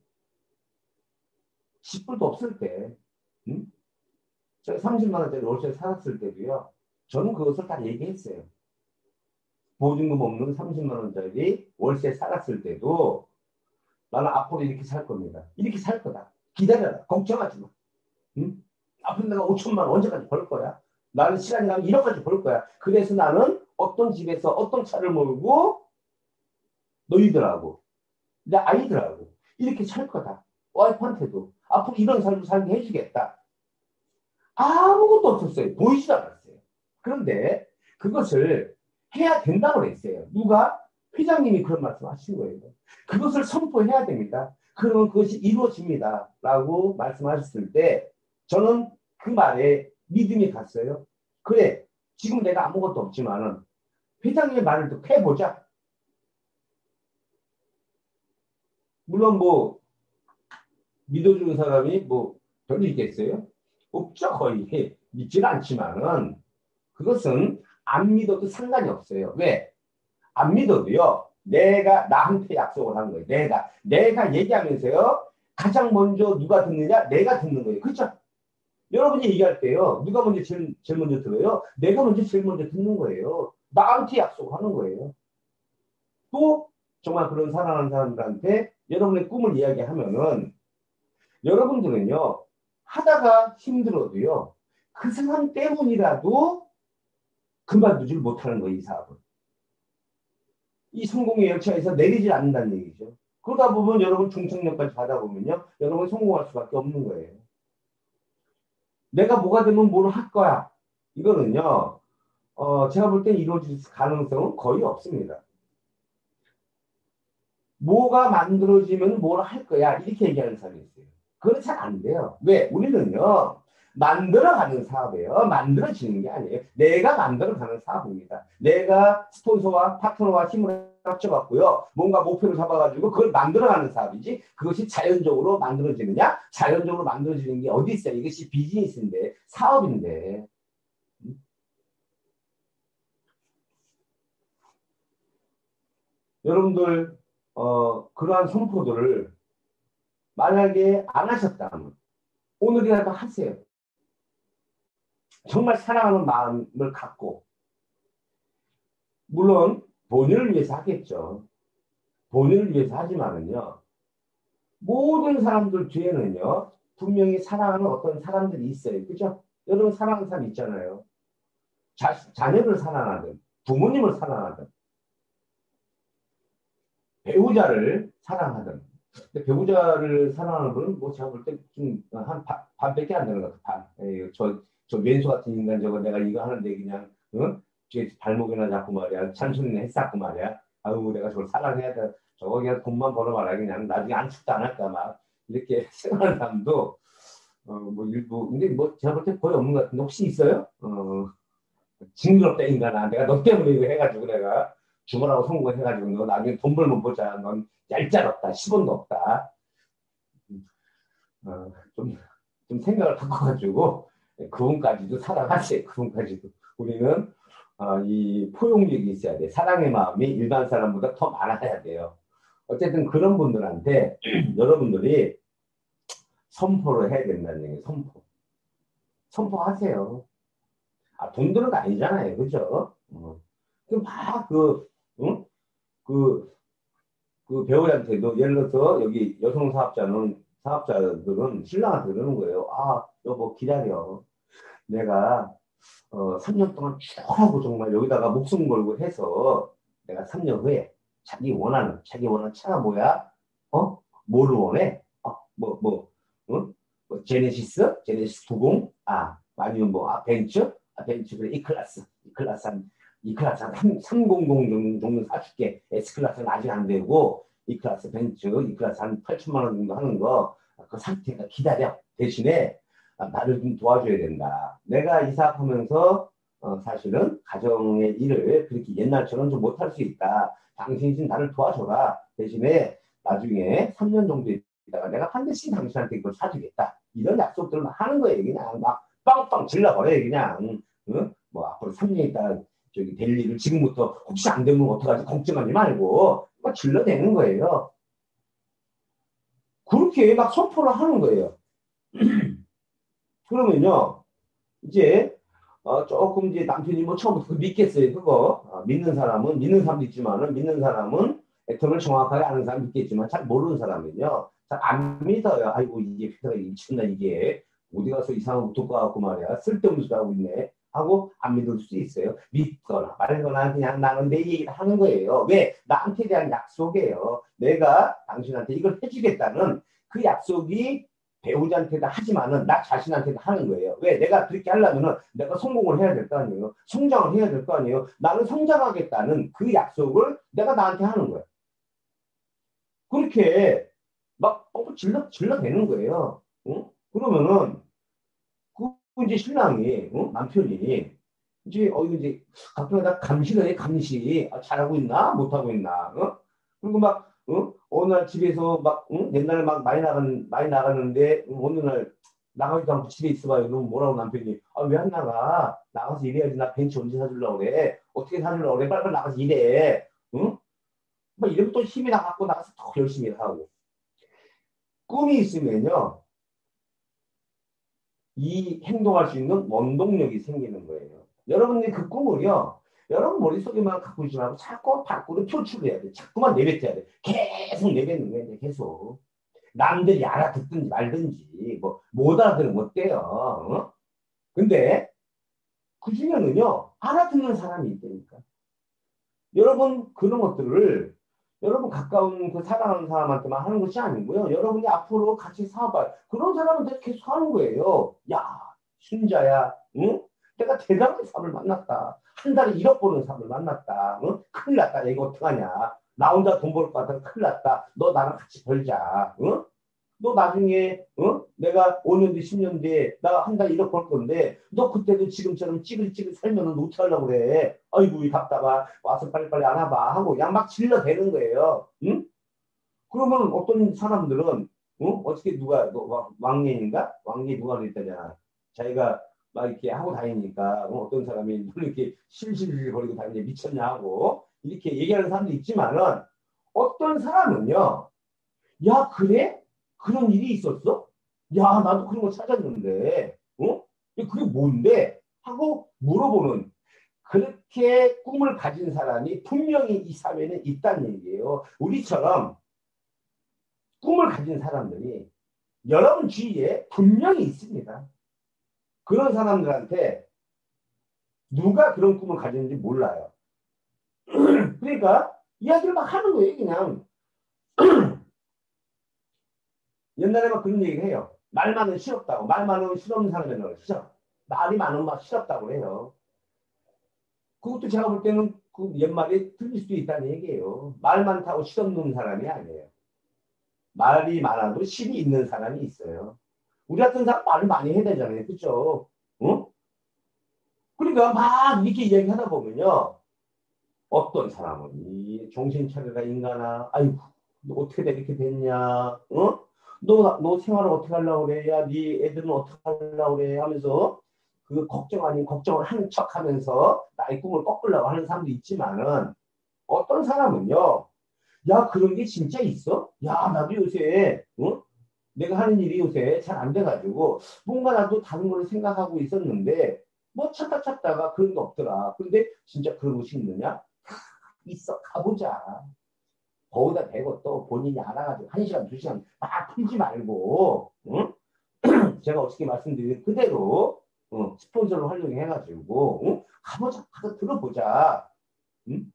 10불도 없을 때, 제가 30만 원짜리 월세 살았을 때도요. 저는 그것을 다 얘기했어요. 보증금 없는 30만 원짜리 월세 살았을 때도 나는 앞으로 이렇게 살 겁니다. 이렇게 살 거다. 기다려라. 걱정하지 마. 앞으로 내가 5천만 원 언제까지 벌 거야? 나는 시간이 가면 1억까지 벌 거야. 그래서 나는 어떤 집에서 어떤 차를 몰고 너희들하고 내 아이들하고 이렇게 살 거다. 와이프한테도 앞으로 이런 삶을 살게 해주겠다. 아무것도 없었어요. 보이지도 않았어요. 그런데 그것을 해야 된다고 했어요. 누가? 회장님이 그런 말씀 하신 거예요. 그것을 선포해야 됩니다. 그러면 그것이 이루어집니다. 라고 말씀하셨을 때 저는 그 말에 믿음이 갔어요. 그래, 지금 내가 아무것도 없지만은 회장님의 말을 또 해보자. 물론 뭐 믿어주는 사람이 뭐 별로 있겠어요? 없죠. 거의 믿지는 않지만은 그것은 안 믿어도 상관이 없어요. 왜? 안 믿어도요. 내가 나한테 약속을 한 거예요. 내가 얘기하면서요. 가장 먼저 누가 듣느냐? 내가 듣는 거예요. 그렇죠? 여러분이 얘기할 때요. 누가 먼저 제일 먼저 들어요? 내가 먼저 제일 먼저 듣는 거예요. 나한테 약속하는 거예요. 또 정말 그런 사랑하는 사람들한테 여러분의 꿈을 이야기하면은 여러분들은요. 하다가 힘들어도요. 그 사람 때문이라도 그만두질 못하는 거예요. 이 사업은. 이 성공의 열차에서 내리질 않는다는 얘기죠. 그러다 보면 여러분 중창력까지 가다 보면요. 여러분 성공할 수밖에 없는 거예요. 내가 뭐가 되면 뭘 할 거야. 이거는요. 제가 볼 땐 이루어질 가능성은 거의 없습니다. 뭐가 만들어지면 뭘 할 거야. 이렇게 얘기하는 사람이 있어요. 그건 잘 안 돼요. 왜? 우리는요. 만들어가는 사업이에요. 만들어지는 게 아니에요. 내가 만들어가는 사업입니다. 내가 스폰서와 파트너와 힘을 합쳐갖고요. 뭔가 목표를 잡아가지고 그걸 만들어가는 사업이지 그것이 자연적으로 만들어지느냐? 자연적으로 만들어지는 게 어디 있어요? 이것이 비즈니스인데 사업인데. 여러분들 그러한 선포들을 만약에 안 하셨다면 오늘이라도 하세요. 정말 사랑하는 마음을 갖고 물론 본인을 위해서 하겠죠. 본인을 위해서 하지만은요. 모든 사람들 뒤에는요. 분명히 사랑하는 어떤 사람들이 있어요. 그죠? 여러분 사랑하는 사람 있잖아요. 자녀를 사랑하든 부모님을 사랑하든 배우자를 사랑하든 근데 배우자를 사랑하는 분은 뭐 제가 볼 때 좀 한 반밖에 안 되는 것 같아요. 저 왼수 같은 인간 저거 내가 이거 하는데 그냥 응? 발목이나 잡고 말이야 찬순이나 했었고 말이야 아유 내가 저걸 사랑해야 돼 저거 그냥 돈만 벌어봐라 그냥 나중에 안 축도 안 할까 막 이렇게 생각하는 사람도 뭐 일부 근데 뭐 제가 볼 때 거의 없는 것 같은데 혹시 있어요? 징그럽다 인간아 내가 너 때문에 이거 해가지고 내가 주문하고 성공해가지고 너 나중에 돈 벌면 보자 넌 얄짤없다 10원도 없다 좀 생각을 바꿔가지고 그분까지도 사랑하세요. 그분까지도 우리는 이 포용력이 있어야 돼. 사랑의 마음이 일반 사람보다 더 많아야 돼요. 어쨌든 그런 분들한테 여러분들이 선포를 해야 된다는 얘기예요. 선포하세요. 돈 드는 거 아니잖아요. 그죠? 응? 그 배우한테도 예를 들어서 여기 여성 사업자들은 신랑한테 그러는 거예요. 여보 기다려. 내가 3년 동안 쭉 하고 정말 여기다가 목숨 걸고 해서 내가 3년 후에 자기 원하는 차가 뭐야? 뭐를 원해? 응? 뭐 제네시스 90? 아니면 벤츠 그래 이 클래스 한 300 정도 사줄게. S클래스는 아직 안 되고 이 클래스 벤츠 이 클래스 한 8천만 원 정도 하는 거 그 상태가 기다려. 대신에 나를 좀 도와줘야 된다. 내가 이 사업하면서 사실은 가정의 일을 그렇게 옛날처럼 좀 못할 수 있다. 당신이 좀 나를 도와줘라. 대신에 나중에 3년 정도 있다가 내가 반드시 당신한테 이걸 사주겠다. 이런 약속들을 하는 거예요. 그냥 막 빵빵 질러버려요. 그냥 응? 뭐 앞으로 3년 있다 저기 될 일을 지금부터 혹시 안 되면 어떡하지 걱정하지 말고 막 질러내는 거예요. 그렇게 막 선포를 하는 거예요. 그러면요, 이제, 조금 이제 남편이 뭐 처음부터 믿겠어요, 그거. 믿는 사람도 있지만은, 믿는 사람은 애텀을 정확하게 아는 사람 믿겠지만, 잘 모르는 사람은요, 잘 안 믿어요. 아이고, 이게 피터가 미친다, 이게. 어디 가서 이상한 거 듣고 와갖고 말이야. 쓸데없는 소리 하고 있네. 하고 안 믿을 수 있어요. 믿거나 말거나 그냥 나는 내 얘기를 하는 거예요. 왜? 나한테 대한 약속이에요. 내가 당신한테 이걸 해주겠다는 그 약속이 배우자한테도 하지만은 나 자신한테도 하는 거예요. 왜? 내가 그렇게 하려면은 내가 성공을 해야 될 거 아니에요. 성장을 해야 될 거 아니에요. 나는 성장하겠다는 그 약속을 내가 나한테 하는 거예요. 그렇게 막 질러대는 거예요. 응? 그러면은 그 이제 신랑이 남편이 이제 이제 가끔가다 감시를 해 감시. 잘하고 있나 못하고 있나. 그리고 막 어느 날 집에서 막 옛날에 막 많이 나갔는데 어느 날 나가지도 않고 집에 있어봐요. 그럼 뭐라고 남편이 왜 안 나가? 나가서 일해야지. 나 벤츠 언제 사주려고 그래? 어떻게 사주려고 그래? 빨리빨리 나가서 일해. 응? 막 이러면 또 힘이 나갖고 나가서 더 열심히 하고. 꿈이 있으면요 이 행동할 수 있는 원동력이 생기는 거예요. 여러분이 그 꿈을요, 여러분 머릿속에만 갖고 있지 말고 자꾸 밖으로 표출해야 돼. 자꾸만 내뱉어야 돼. 계속 내뱉는 거예요, 계속. 남들이 알아듣든지 말든지, 뭐, 못 알아들으면 어때요? 근데, 그 중에는요, 알아듣는 사람이 있다니까. 여러분, 그런 것들을, 여러분 가까운 그 사랑하는 사람한테만 하는 것이 아니고요. 여러분이 앞으로 같이 사업할, 그런 사람한테 계속 하는 거예요. 야, 순자야, 응? 내가 대단한 사람을 만났다. 한 달에 1억 버는 사람을 만났다. 응? 큰일 났다. 이거 어떡하냐. 나 혼자 돈 벌 것 같아. 큰일 났다. 너 나랑 같이 벌자. 응? 너 나중에 내가 5년 뒤 10년 뒤에 나 한 달 1억 벌 건데 너 그때도 지금처럼 찌글찌글 살면은 어떻게 하려고 그래. 아이고 답답하 와서 빨리빨리 안아봐 하고 양막 질러대는 거예요. 응? 그러면 어떤 사람들은 어떻게 누가 왕년인가? 왕년 누가 그랬다잖아. 자기가 막 이렇게 하고 다니니까 어떤 사람이 이렇게 실실실 거리고 다니는데 미쳤냐 하고 이렇게 얘기하는 사람도 있지만은 어떤 사람은요. 야, 그래? 그런 일이 있었어? 야, 나도 그런 거 찾았는데, 그게 뭔데? 하고 물어보는, 그렇게 꿈을 가진 사람이 분명히 이 사회는 있다는 얘기예요. 우리처럼 꿈을 가진 사람들이 여러분 주위에 분명히 있습니다. 그런 사람들한테 누가 그런 꿈을 가지는지 몰라요. 그러니까 이야기를 막 하는 거예요, 그냥. 옛날에 막 그런 얘기를 해요. 말 많으면 싫었다고. 말 많으면 싫없는 사람이라고 싫어. 말이 많으면 막 싫었다고 해요. 그것도 제가 볼 때는 그 옛말에 틀릴 수도 있다는 얘기예요. 말 많다고 싫없는 사람이 아니에요. 말이 많아도 실이 있는 사람이 있어요. 우리 같은 사람 말을 많이 해야 되잖아요. 그죠? 응? 그러니까 막 이렇게 얘기하다 보면요. 어떤 사람은 이 정신 차려라 인간아. 아이고 너 어떻게 이렇게 됐냐. 너 생활을 어떻게 하려고 그래? 야, 네 애들은 어떻게 하려고 그래? 하면서 그 걱정 아닌 걱정을 하는 척 하면서 나의 꿈을 꺾으려고 하는 사람도 있지만은 어떤 사람은요. 야, 그런 게 진짜 있어? 야, 나도 요새 내가 하는 일이 요새 잘 안 돼가지고 뭔가 나도 다른 걸 생각하고 있었는데 뭐 찾다가 그런 게 없더라. 근데 진짜 그런 것이 있느냐? 있어. 가보자. 거기다 대고 또 본인이 알아가지고 1시간, 2시간 막 풀지 말고, 응? 제가 어떻게 말씀드린 그대로, 스폰서를 활용해가지고, 가보자, 가서 들어보자. 응?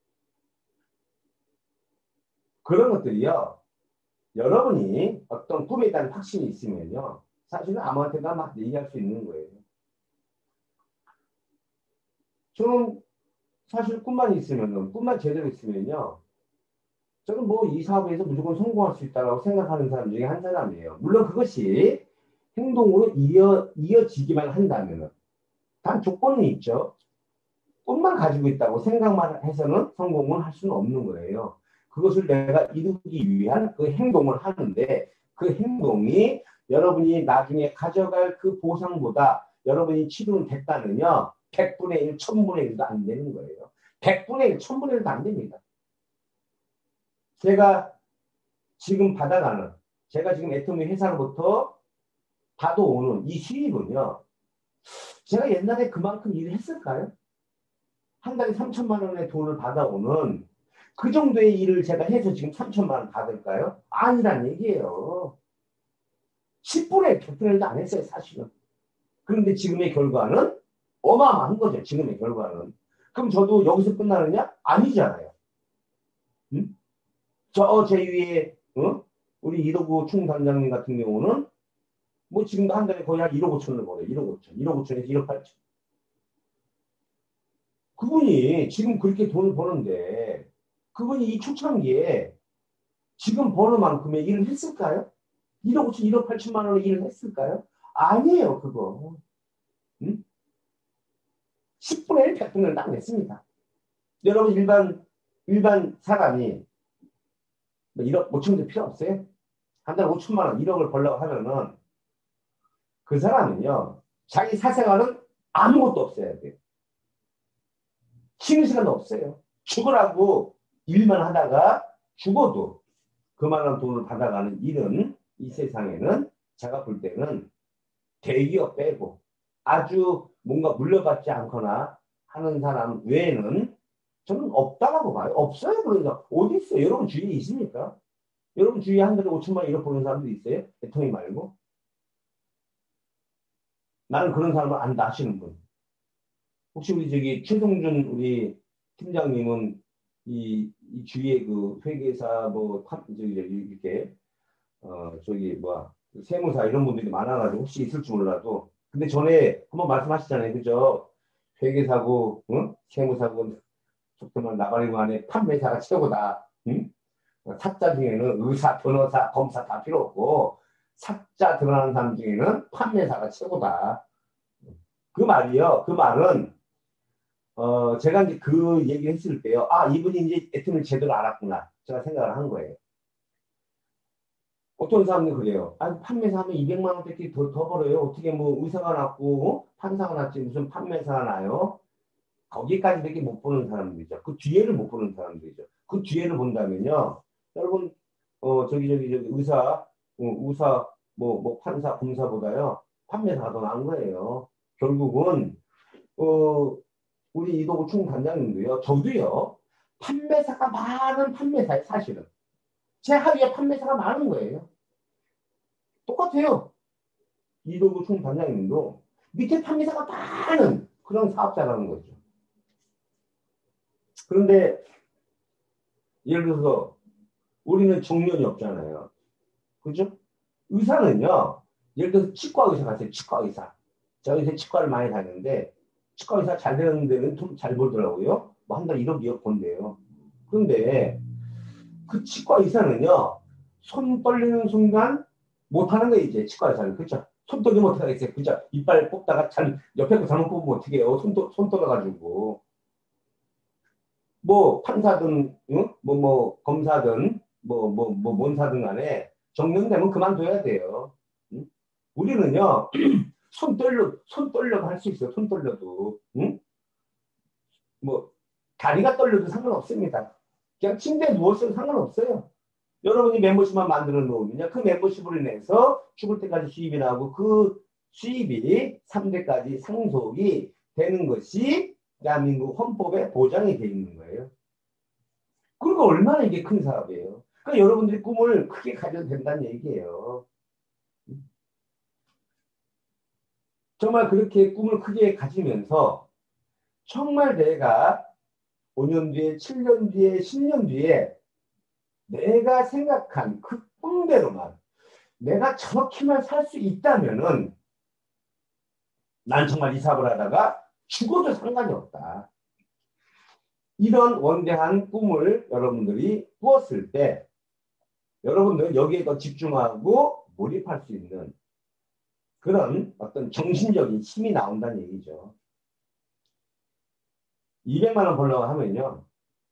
그런 것들이요. 여러분이 어떤 꿈에 대한 확신이 있으면요. 사실은 아무한테나 막 얘기할 수 있는 거예요. 저는 사실 꿈만 있으면은, 꿈만 제대로 있으면요. 저는 뭐 이 사업에서 무조건 성공할 수 있다고 생각하는 사람 중에 한 사람이에요. 물론 그것이 행동으로 이어지기만 한다면 단 조건이 있죠. 꿈만 가지고 있다고 생각만 해서는 성공을 할 수는 없는 거예요. 그것을 내가 이루기 위한 그 행동을 하는데 그 행동이 여러분이 나중에 가져갈 그 보상보다 여러분이 치료는 됐다면요. 100분의 1, 1000분의 1도 안 되는 거예요. 100분의 1, 1000분의 1도 안 됩니다. 제가 지금 받아가는, 제가 지금 애터미 회사로부터 받아오는 이 수입은요, 제가 옛날에 그만큼 일을 했을까요? 한 달에 3천만 원의 돈을 받아오는 그 정도의 일을 제가 해서 지금 3천만 원 받을까요? 아니란 얘기예요. 10분의 100분의 1도 안 했어요, 사실은. 그런데 지금의 결과는 어마어마한 거죠. 지금의 결과는. 그럼 저도 여기서 끝나느냐? 아니잖아요. 응? 제 위에 우리 이덕우 총단장님 같은 경우는 뭐 지금도 한 달에 거의 한 1억 5천을 벌어요. 1억 5천. 1억 5천에서 1억 8천. 그분이 지금 그렇게 돈을 버는데 그분이 이 초창기에 지금 버는 만큼의 일을 했을까요? 1억 5천, 1억 8천만 원의 일을 했을까요? 아니에요, 그거. 응? 10분의 1 백분을 딱 냈습니다. 여러분, 일반 사람이 뭐 1억 5천도 필요 없어요. 한 달에 5천만 원, 1억을 벌려고 하면은 그 사람은요, 자기 사생활은 아무것도 없어야 돼요. 쉬는 시간도 없어요. 죽으라고 일만 하다가 죽어도 그만한 돈을 받아가는 일은 이 세상에는 제가 볼 때는 대기업 빼고 아주 뭔가 물려받지 않거나 하는 사람 외에는 저는 없다라고 봐요. 없어요. 그러니까 어디 있어요? 여러분 주위에 있습니까? 여러분 주위에 한 달에 5천만 원 1억 버는 사람도 있어요? 애통이 말고. 나는 그런 사람을 안다 하시는 분. 혹시 우리 저기 최동준 우리 팀장님은 이 주위에 그 회계사 뭐 저기 이렇게 저기 뭐야 세무사 이런 분들이 많아가지고 혹시 있을지 몰라도 근데 전에 한번 말씀하시잖아요. 그죠? 회계사고 세무사고 속도만 나발이고 안에 판매사가 최고다. 응? 사자 중에는 의사, 변호사, 검사 다 필요 없고 사자 드러나는 사람 중에는 판매사가 최고다. 그 말이요. 그 말은 제가 이제 그 얘기를 했을 때요. 아, 이분이 이제 애템을 제대로 알았구나. 제가 생각을 한 거예요. 어떤 사람들은 그래요. 아, 판매사 하면 200만 원밖에 더 벌어요. 어떻게 뭐 의사가 났고 판사가 났지 무슨 판매사가 나요? 거기까지밖에 못 보는 사람들이죠. 그 뒤에를 못 보는 사람들이죠. 그 뒤에를 본다면요. 여러분, 저기 의사, 뭐 판사, 검사보다요. 판매사가 더 나은 거예요. 결국은, 우리 이도구 총단장님도요. 저도요. 판매사가 많은 판매사예요, 사실은. 제 하위에 판매사가 많은 거예요. 똑같아요. 이도구 총단장님도 밑에 판매사가 많은 그런 사업자라는 거죠. 그런데 예를 들어서 우리는 정년이 없잖아요. 그죠? 의사는요. 예를 들어서 치과 의사 같아요. 치과 의사. 제가 요새 치과를 많이 다녔는데 치과 의사 잘 되는 데는 좀 잘 벌더라고요. 뭐 한 달 1억, 2억 번대요. 그런데 그 치과 의사는요. 손 떨리는 순간 못하는 거예요. 이제 치과 의사는. 그죠? 손 떨리면 못하겠어요. 그죠? 이빨 뽑다가 옆에 거 잘못 뽑으면 어떻게 해요? 손 떨어가지고. 뭐 판사든 검사든 뭔사든 간에 정년되면 그만둬야 돼요. 응? 우리는요 손 떨려도 할 수 있어요. 손 떨려도 응? 뭐 다리가 떨려도 상관없습니다. 그냥 침대에 누웠어도 상관없어요. 여러분이 멤버십만 만들어 놓으면요 그 멤버십으로 인해서 죽을 때까지 수입이 나오고 그 수입이 3대까지 상속이 되는 것이 대한민국 헌법에 보장이 되어 있는 거예요. 그리고 얼마나 이게 큰 사업이에요. 그러니까 여러분들이 꿈을 크게 가져도 된다는 얘기예요. 정말 그렇게 꿈을 크게 가지면서 정말 내가 5년 뒤에, 7년 뒤에, 10년 뒤에 내가 생각한 그 꿈대로만 내가 정확히만 살 수 있다면은 난 정말 이 사업을 하다가 죽어도 상관이 없다. 이런 원대한 꿈을 여러분들이 꾸었을 때 여러분들은 여기에 더 집중하고 몰입할 수 있는 그런 어떤 정신적인 힘이 나온다는 얘기죠. 200만 원 벌려고 하면요.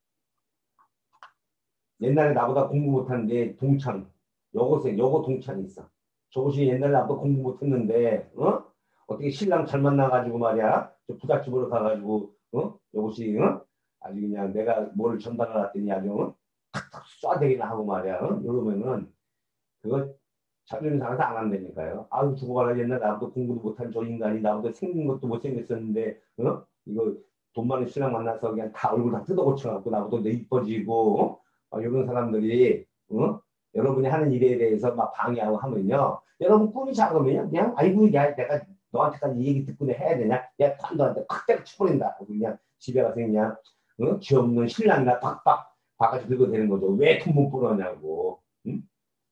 옛날에 나보다 공부 못하는데 동창, 여고 동창이 있어. 저것이 옛날에 나보다 공부 못했는데, 어떻게 신랑 잘 만나가지고 말이야. 저 부잣집으로 가가지고, 여것이, 아주 그냥 내가 뭐를 전달을 했더니 아주, 탁탁 쏴대기나 하고 말이야. 이러면은, 그거 자존심 상해서 안 한다니까요. 아유, 죽어가라. 옛날에 나보다 공부도 못한 저 인간이 나보다 생긴 것도 못생겼었는데, 이거 돈 많은 신랑 만나서 그냥 다 얼굴 다 뜯어고쳐갖고 나보다 더 이뻐지고, 이런 사람들이 여러분이 하는 일에 대해서 막 방해하고 하면요. 여러분 꿈이 작으면요. 그냥 아이고 야 내가 너한테까지 이 얘기 듣고 해야 되냐? 야, 너한테 팍 때려 쳐버린다. 그냥 집에 가서 그냥 쥐 없는 신랑이나 팍팍 바가지 들고 되는 거죠. 왜 돈 못 벌었냐고. 응?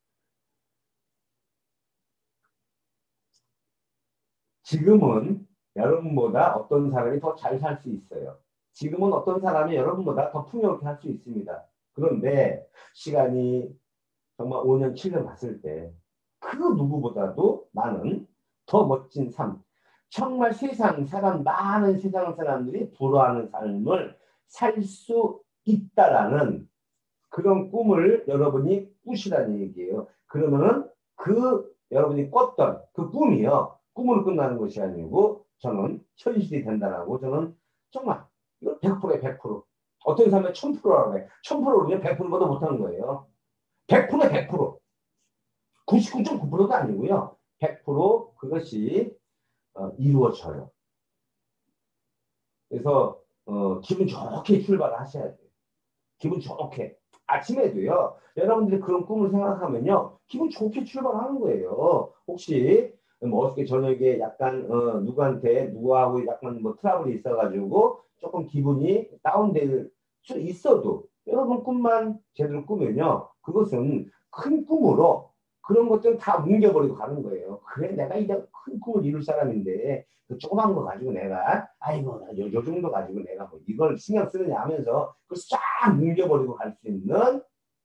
지금은 여러분보다 어떤 사람이 더 잘 살 수 있어요. 지금은 어떤 사람이 여러분보다 더 풍요롭게 할 수 있습니다. 그런데 시간이 정말 5년, 7년 봤을 때 그 누구보다도 나는 더 멋진 삶, 정말 많은 세상 사람들이 부러워하는 삶을 살 수 있다라는 그런 꿈을 여러분이 꾸시라는 얘기예요. 그러면은 여러분이 꿨던 그 꿈이요. 꿈으로 끝나는 것이 아니고 저는 현실이 된다라고 저는 정말 이거 100%에 100%. 어떤 사람은 1000%라고 해. 1000%를 100%보다 못하는 거예요. 100%에 100%. 99.9%도 아니고요. 100% 그것이 이루어져요. 그래서 기분 좋게 출발하셔야 돼요. 기분 좋게. 아침에도요. 여러분들이 그런 꿈을 생각하면요. 기분 좋게 출발하는 거예요. 혹시 뭐 어저께 저녁에 약간 누구하고 약간 뭐 트러블이 있어가지고 조금 기분이 다운될 수 있어도 여러분 꿈만 제대로 꾸면요. 그것은 큰 꿈으로 그런 것들은 다 뭉겨버리고 가는 거예요. 그래 내가 이제 큰 꿈을 이룰 사람인데 그 조그만 거 가지고 내가 아이고 요 정도 가지고 내가 뭐 이걸 신경 쓰느냐 하면서 그걸 쫙 뭉겨버리고 갈 수 있는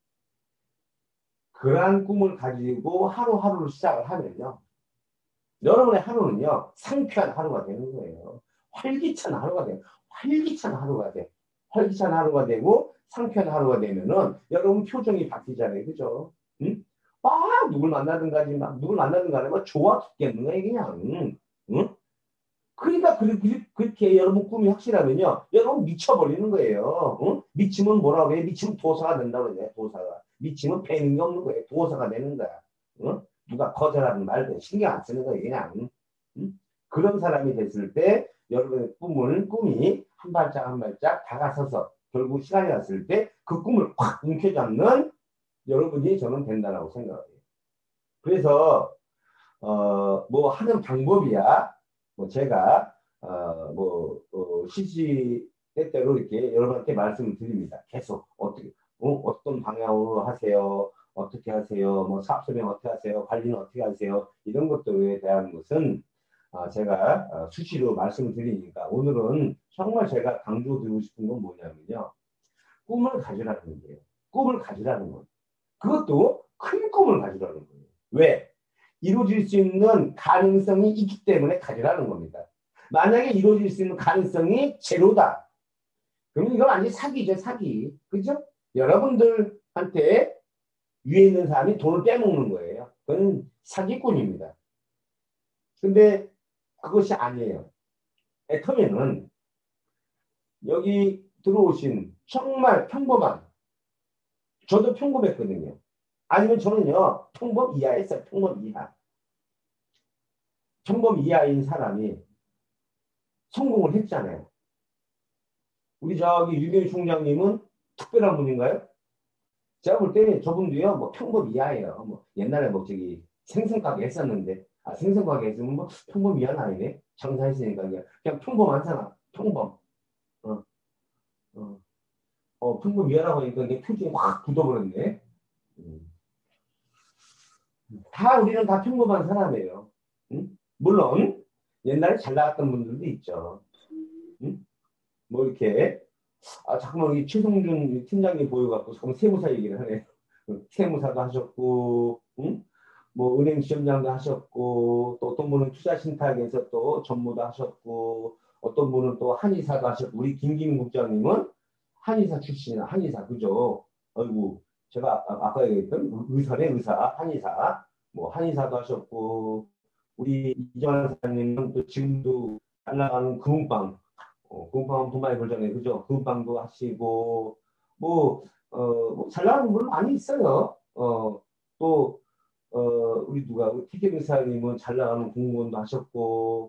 그러한 꿈을 가지고 하루하루를 시작을 하면요. 여러분의 하루는요. 상쾌한 하루가 되는 거예요. 활기찬 하루가 돼요. 활기찬 하루가 돼. 활기찬 하루가 되고 상쾌한 하루가 되면은 여러분 표정이 바뀌잖아요. 그죠? 응? 누굴 만나든 간에 뭐 좋아 죽겠는 거예요. 그냥. 응? 그러니까 그렇게 여러분 꿈이 확실하면요. 여러분 미쳐버리는 거예요. 응? 미치면 뭐라고 해? 미치면 도사가 된다고 그래. 도사가. 미치면 배는 게 없는 거예요. 도사가 되는 거야. 응? 누가 거절하든 말든 신경 안 쓰는 거예요. 그냥. 응? 그런 사람이 됐을 때 여러분의 꿈이 한 발짝 한 발짝 다가서서 결국 시간이 왔을 때 그 꿈을 확 움켜잡는 여러분이 저는 된다고 생각해요. 그래서 뭐 하는 방법이야. 뭐 제가 시시 때때로 이렇게 여러분한테 말씀을 드립니다. 계속 어떤 방향으로 하세요? 어떻게 하세요? 뭐 사업 설명 어떻게 하세요? 관리는 어떻게 하세요? 이런 것들에 대한 것은 제가 수시로 말씀을 드리니까 오늘은 정말 제가 강조드리고 싶은 건 뭐냐면요. 꿈을 가지라는 거예요. 꿈을 가지라는 거예요. 그것도 큰 꿈을 가지라는 거예요. 왜? 이루어질 수 있는 가능성이 있기 때문에 가지라는 겁니다. 만약에 이루어질 수 있는 가능성이 제로다. 그럼 이건 완전 사기죠, 사기. 그죠? 여러분들한테 위에 있는 사람이 돈을 빼먹는 거예요. 그건 사기꾼입니다. 근데 그것이 아니에요. 애터미는 여기 들어오신 정말 평범한, 저도 평범했거든요. 아니면 저는요, 평범 이하였어요. 평범 이하. 평범 이하인 사람이 성공을 했잖아요. 우리 저기 유경 총장님은 특별한 분인가요? 제가 볼 때 저분도요, 뭐 평범 이하예요. 뭐 옛날에 뭐 저기 생선가게 했었는데, 생선가게 했으면 뭐 평범 이하는 아니네. 장사했으니까 그냥 평범한 사람, 평범. 어, 어, 평범 이하라고 하니까 이게 표정이 확 굳어버렸네. 음. 우리는 다 평범한 사람이에요. 응? 물론 옛날에 잘 나갔던 분들도 있죠. 응? 뭐 이렇게 잠깐만 우리 최성준 팀장님 보여갖고 잠깐 세무사 얘기를 하네. 세무사도 하셨고, 응? 뭐 은행 지점장도 하셨고, 또 어떤 분은 투자신탁에서 또 전무도 하셨고, 어떤 분은 또 한의사도 하셨고, 우리 김기민 국장님은 한의사 출신이야. 한의사 그죠? 아이고 제가 아까 얘기했던 의사네 의사 한의사 뭐 한의사도 하셨고, 우리 이정환 사장님은 또 지금도 잘 나가는 금은방 금은방 돈 많이 벌잖아요. 그죠? 금은방도 하시고 뭐잘 나가는 분 많이 있어요. 또 우리 우리 TK 사장님은 잘 나가는 공무원도 하셨고,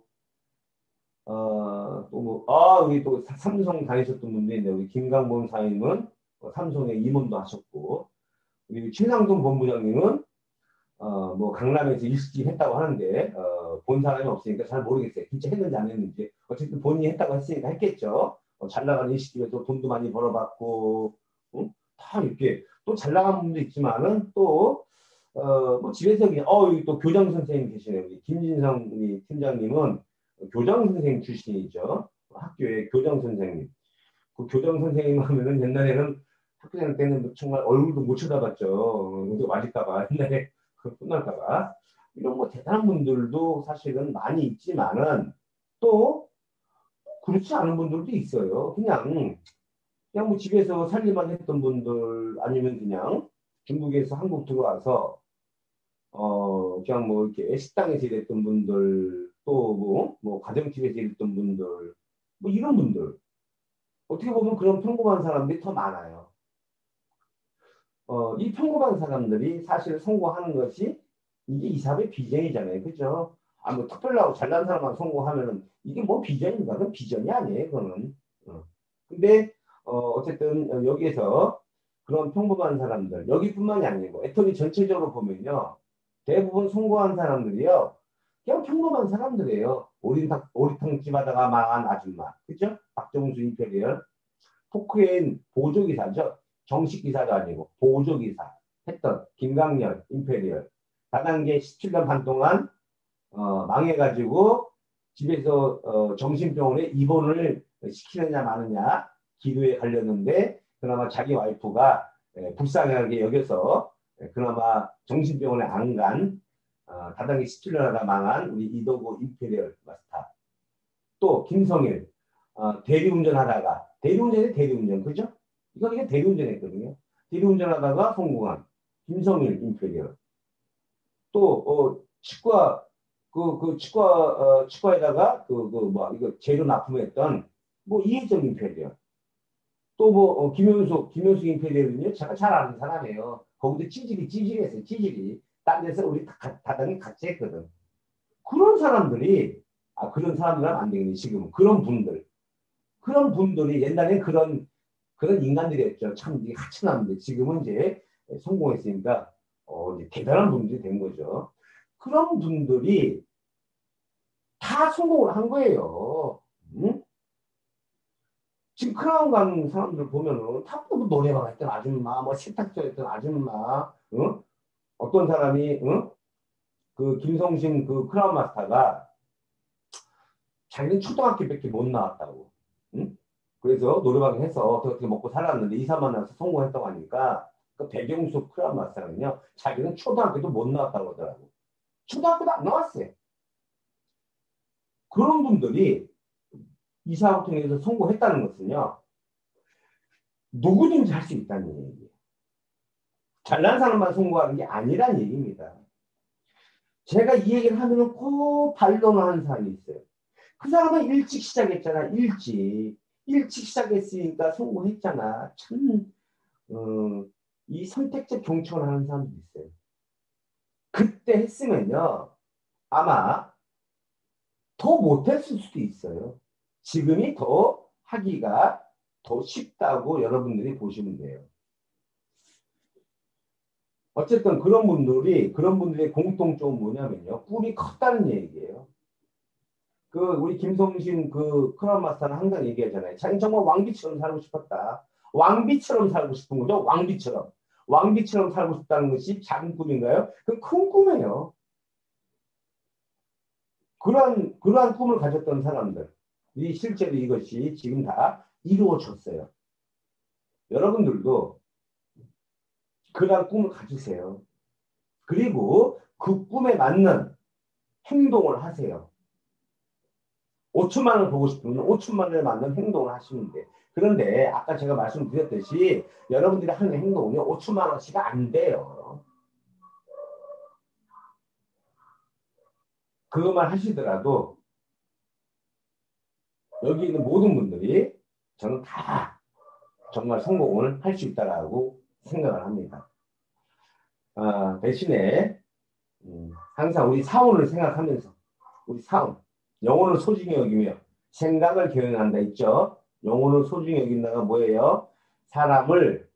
우리 또 삼성 다니셨던 분도 있는데, 우리 김강범 사장님은 삼성의 임원도 하셨고, 우리 최상돈 본부장님은 뭐 강남에서 일식 했다고 하는데 본 사람이 없으니까 잘 모르겠어요. 진짜 했는지 안 했는지. 어쨌든 본인이 했다고 했으니까 했겠죠. 잘 나가는 일시집에서 돈도 많이 벌어봤고, 응? 다 이렇게 또 잘 나간 분도 있지만은 또 뭐 집에서 그냥 여기 또 교장 선생님 계시네요. 우리 김진성 우리 팀장님은 교장 선생님 출신이죠. 학교의 교장 선생님. 그 교장 선생님 하면은 옛날에는 학교 다닐 때는 정말 얼굴도 못 쳐다봤죠. 이거 맞을까봐 옛날에 혼날까봐. 이런 뭐 대단한 분들도 사실은 많이 있지만은 또 그렇지 않은 분들도 있어요. 그냥 뭐 집에서 살림만 했던 분들 아니면 그냥 중국에서 한국 들어와서 그냥 뭐 이렇게 식당에서 일했던 분들 또 뭐 가정집에서 일했던 분들 뭐 이런 분들 어떻게 보면 그런 평범한 사람들이 더 많아요. 이 평범한 사람들이 사실 성공하는 것이 이게 이 사업의 비전이잖아요. 그죠? 뭐 특별하고 잘난 사람만 성공하면은 이게 뭐 비전인가? 그건 비전이 아니에요. 그거는. 근데 어쨌든 여기에서 그런 평범한 사람들 여기뿐만이 아니고 애터미 전체적으로 보면요. 대부분 성공한 사람들이요. 그냥 평범한 사람들이에요. 오리탕집 하다가 망한 아줌마. 그죠? 박정수 임페리얼. 포크레인 보조기사죠. 정식 기사도 아니고 보조기사 했던 김강렬 임페리얼. 다단계 17년 반 동안 망해가지고 집에서 정신병원에 입원을 시키느냐 마느냐 기도에 갈렸는데 그나마 자기 와이프가 불쌍하게 여겨서 그나마 정신병원에 안 간 다단계 17년 하다 망한 우리 이도구 임페리얼 마스터. 또 김성일 대리운전 하다가 대리운전이 대리운전 그죠? 이게 대리운전 했거든요. 대리운전 하다가 성공한 김성일 임페리얼. 또 치과 치과에다가 이거 재료 납품했던 뭐 이혜정 임페리얼. 또 뭐 김효숙 임페리얼은요 제가 잘 아는 사람이에요. 거기도 찌질했어요. 찌질이 딴 데서 우리 다단히 같이 했거든. 그런 사람들이 그런 사람들은 안 되겠네. 지금 그런 분들이 옛날엔 그런 인간들이었죠. 참 이게 하찮았는데 지금은 이제 성공했으니까 이제 대단한 분들이 된 거죠. 그런 분들이 다 성공을 한 거예요. 응? 지금 크라운 가는 사람들 보면은 다 노래방 했던 아줌마, 뭐 세탁소 했던 아줌마, 응? 어떤 사람이 그 김성신 그 크라운 마스터가 자기는 초등학교밖에 못 나왔다고. 응? 그래서 노래방 해서 어떻게 먹고 살았는데 이사 만나서 성공했다고 하니까 그 백영수 크라운 마스터는요 자기는 초등학교도 못 나왔다고 하더라고. 초등학교도 안 나왔어요. 그런 분들이 이 사업을 통해서 성공했다는 것은요 누구든지 할 수 있다는 얘기예요. 잘난 사람만 성공하는 게 아니란 얘기입니다. 제가 이 얘기를 하면은 꼭 반론하는 사람이 있어요. 그 사람은 일찍 시작했잖아. 일찍 시작했으니까 성공했잖아. 참 이 선택적 경청을 하는 사람도 있어요. 그때 했으면요 아마 더 못했을 수도 있어요. 지금이 더 하기가 더 쉽다고 여러분들이 보시면 돼요. 어쨌든 그런 분들의 공통점은 뭐냐면요. 꿈이 컸다는 얘기예요. 우리 김성신 크라운 마스터는 항상 얘기하잖아요. 자기는 정말 왕비처럼 살고 싶었다. 왕비처럼 살고 싶은 거죠. 왕비처럼. 왕비처럼 살고 싶다는 것이 작은 꿈인가요? 그건 큰 꿈이에요. 그러한 꿈을 가졌던 사람들이 실제로 이것이 지금 다 이루어졌어요. 여러분들도 그러한 꿈을 가지세요. 그리고 그 꿈에 맞는 행동을 하세요. 5천만 원을 보고 싶으면 5천만 원에 맞는 행동을 하시면 돼. 그런데 아까 제가 말씀드렸듯이 여러분들이 하는 행동은요 5천만 원씩 안 돼요. 그것만 하시더라도 여기 있는 모든 분들이 저는 다 정말 성공을 할 수 있다라고 생각을 합니다. 대신에 항상 우리 사원을 생각하면서 우리 사원 영혼을 소중히 여기며 생각을 교행한다 있죠. 영혼을 소중히 여긴다가 뭐예요? 사람을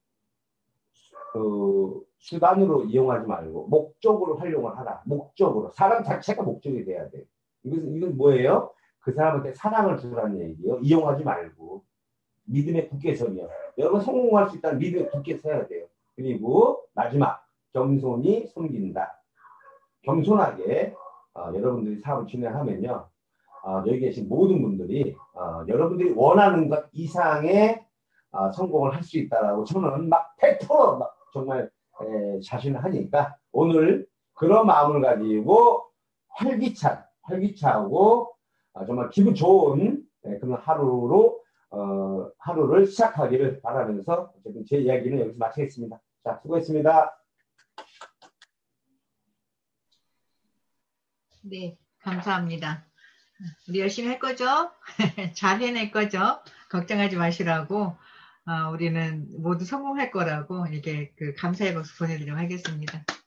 수단으로 이용하지 말고 목적으로 활용을 하라. 목적으로. 사람 자체가 목적이 돼야 돼. 이건 뭐예요? 그 사람한테 사랑을 주라는 얘기예요. 이용하지 말고. 믿음에 굳게 서며. 여러분 성공할 수 있다는 믿음에 굳게 서야 돼요. 그리고 마지막, 겸손히 섬긴다. 겸손하게 여러분들이 사업을 진행하면요. 여기 계신 모든 분들이 여러분들이 원하는 것 이상의 성공을 할 수 있다라고 저는 막 100% 막 정말 자신을 하니까 오늘 그런 마음을 가지고 활기차고 정말 기분 좋은 그런 하루를 시작하기를 바라면서 어쨌든 제 이야기는 여기서 마치겠습니다. 자, 수고했습니다. 네, 감사합니다. 우리 열심히 할 거죠? 잘 해낼 거죠? 걱정하지 마시라고, 우리는 모두 성공할 거라고, 이렇게 그 감사의 박수 보내드리도록 하겠습니다.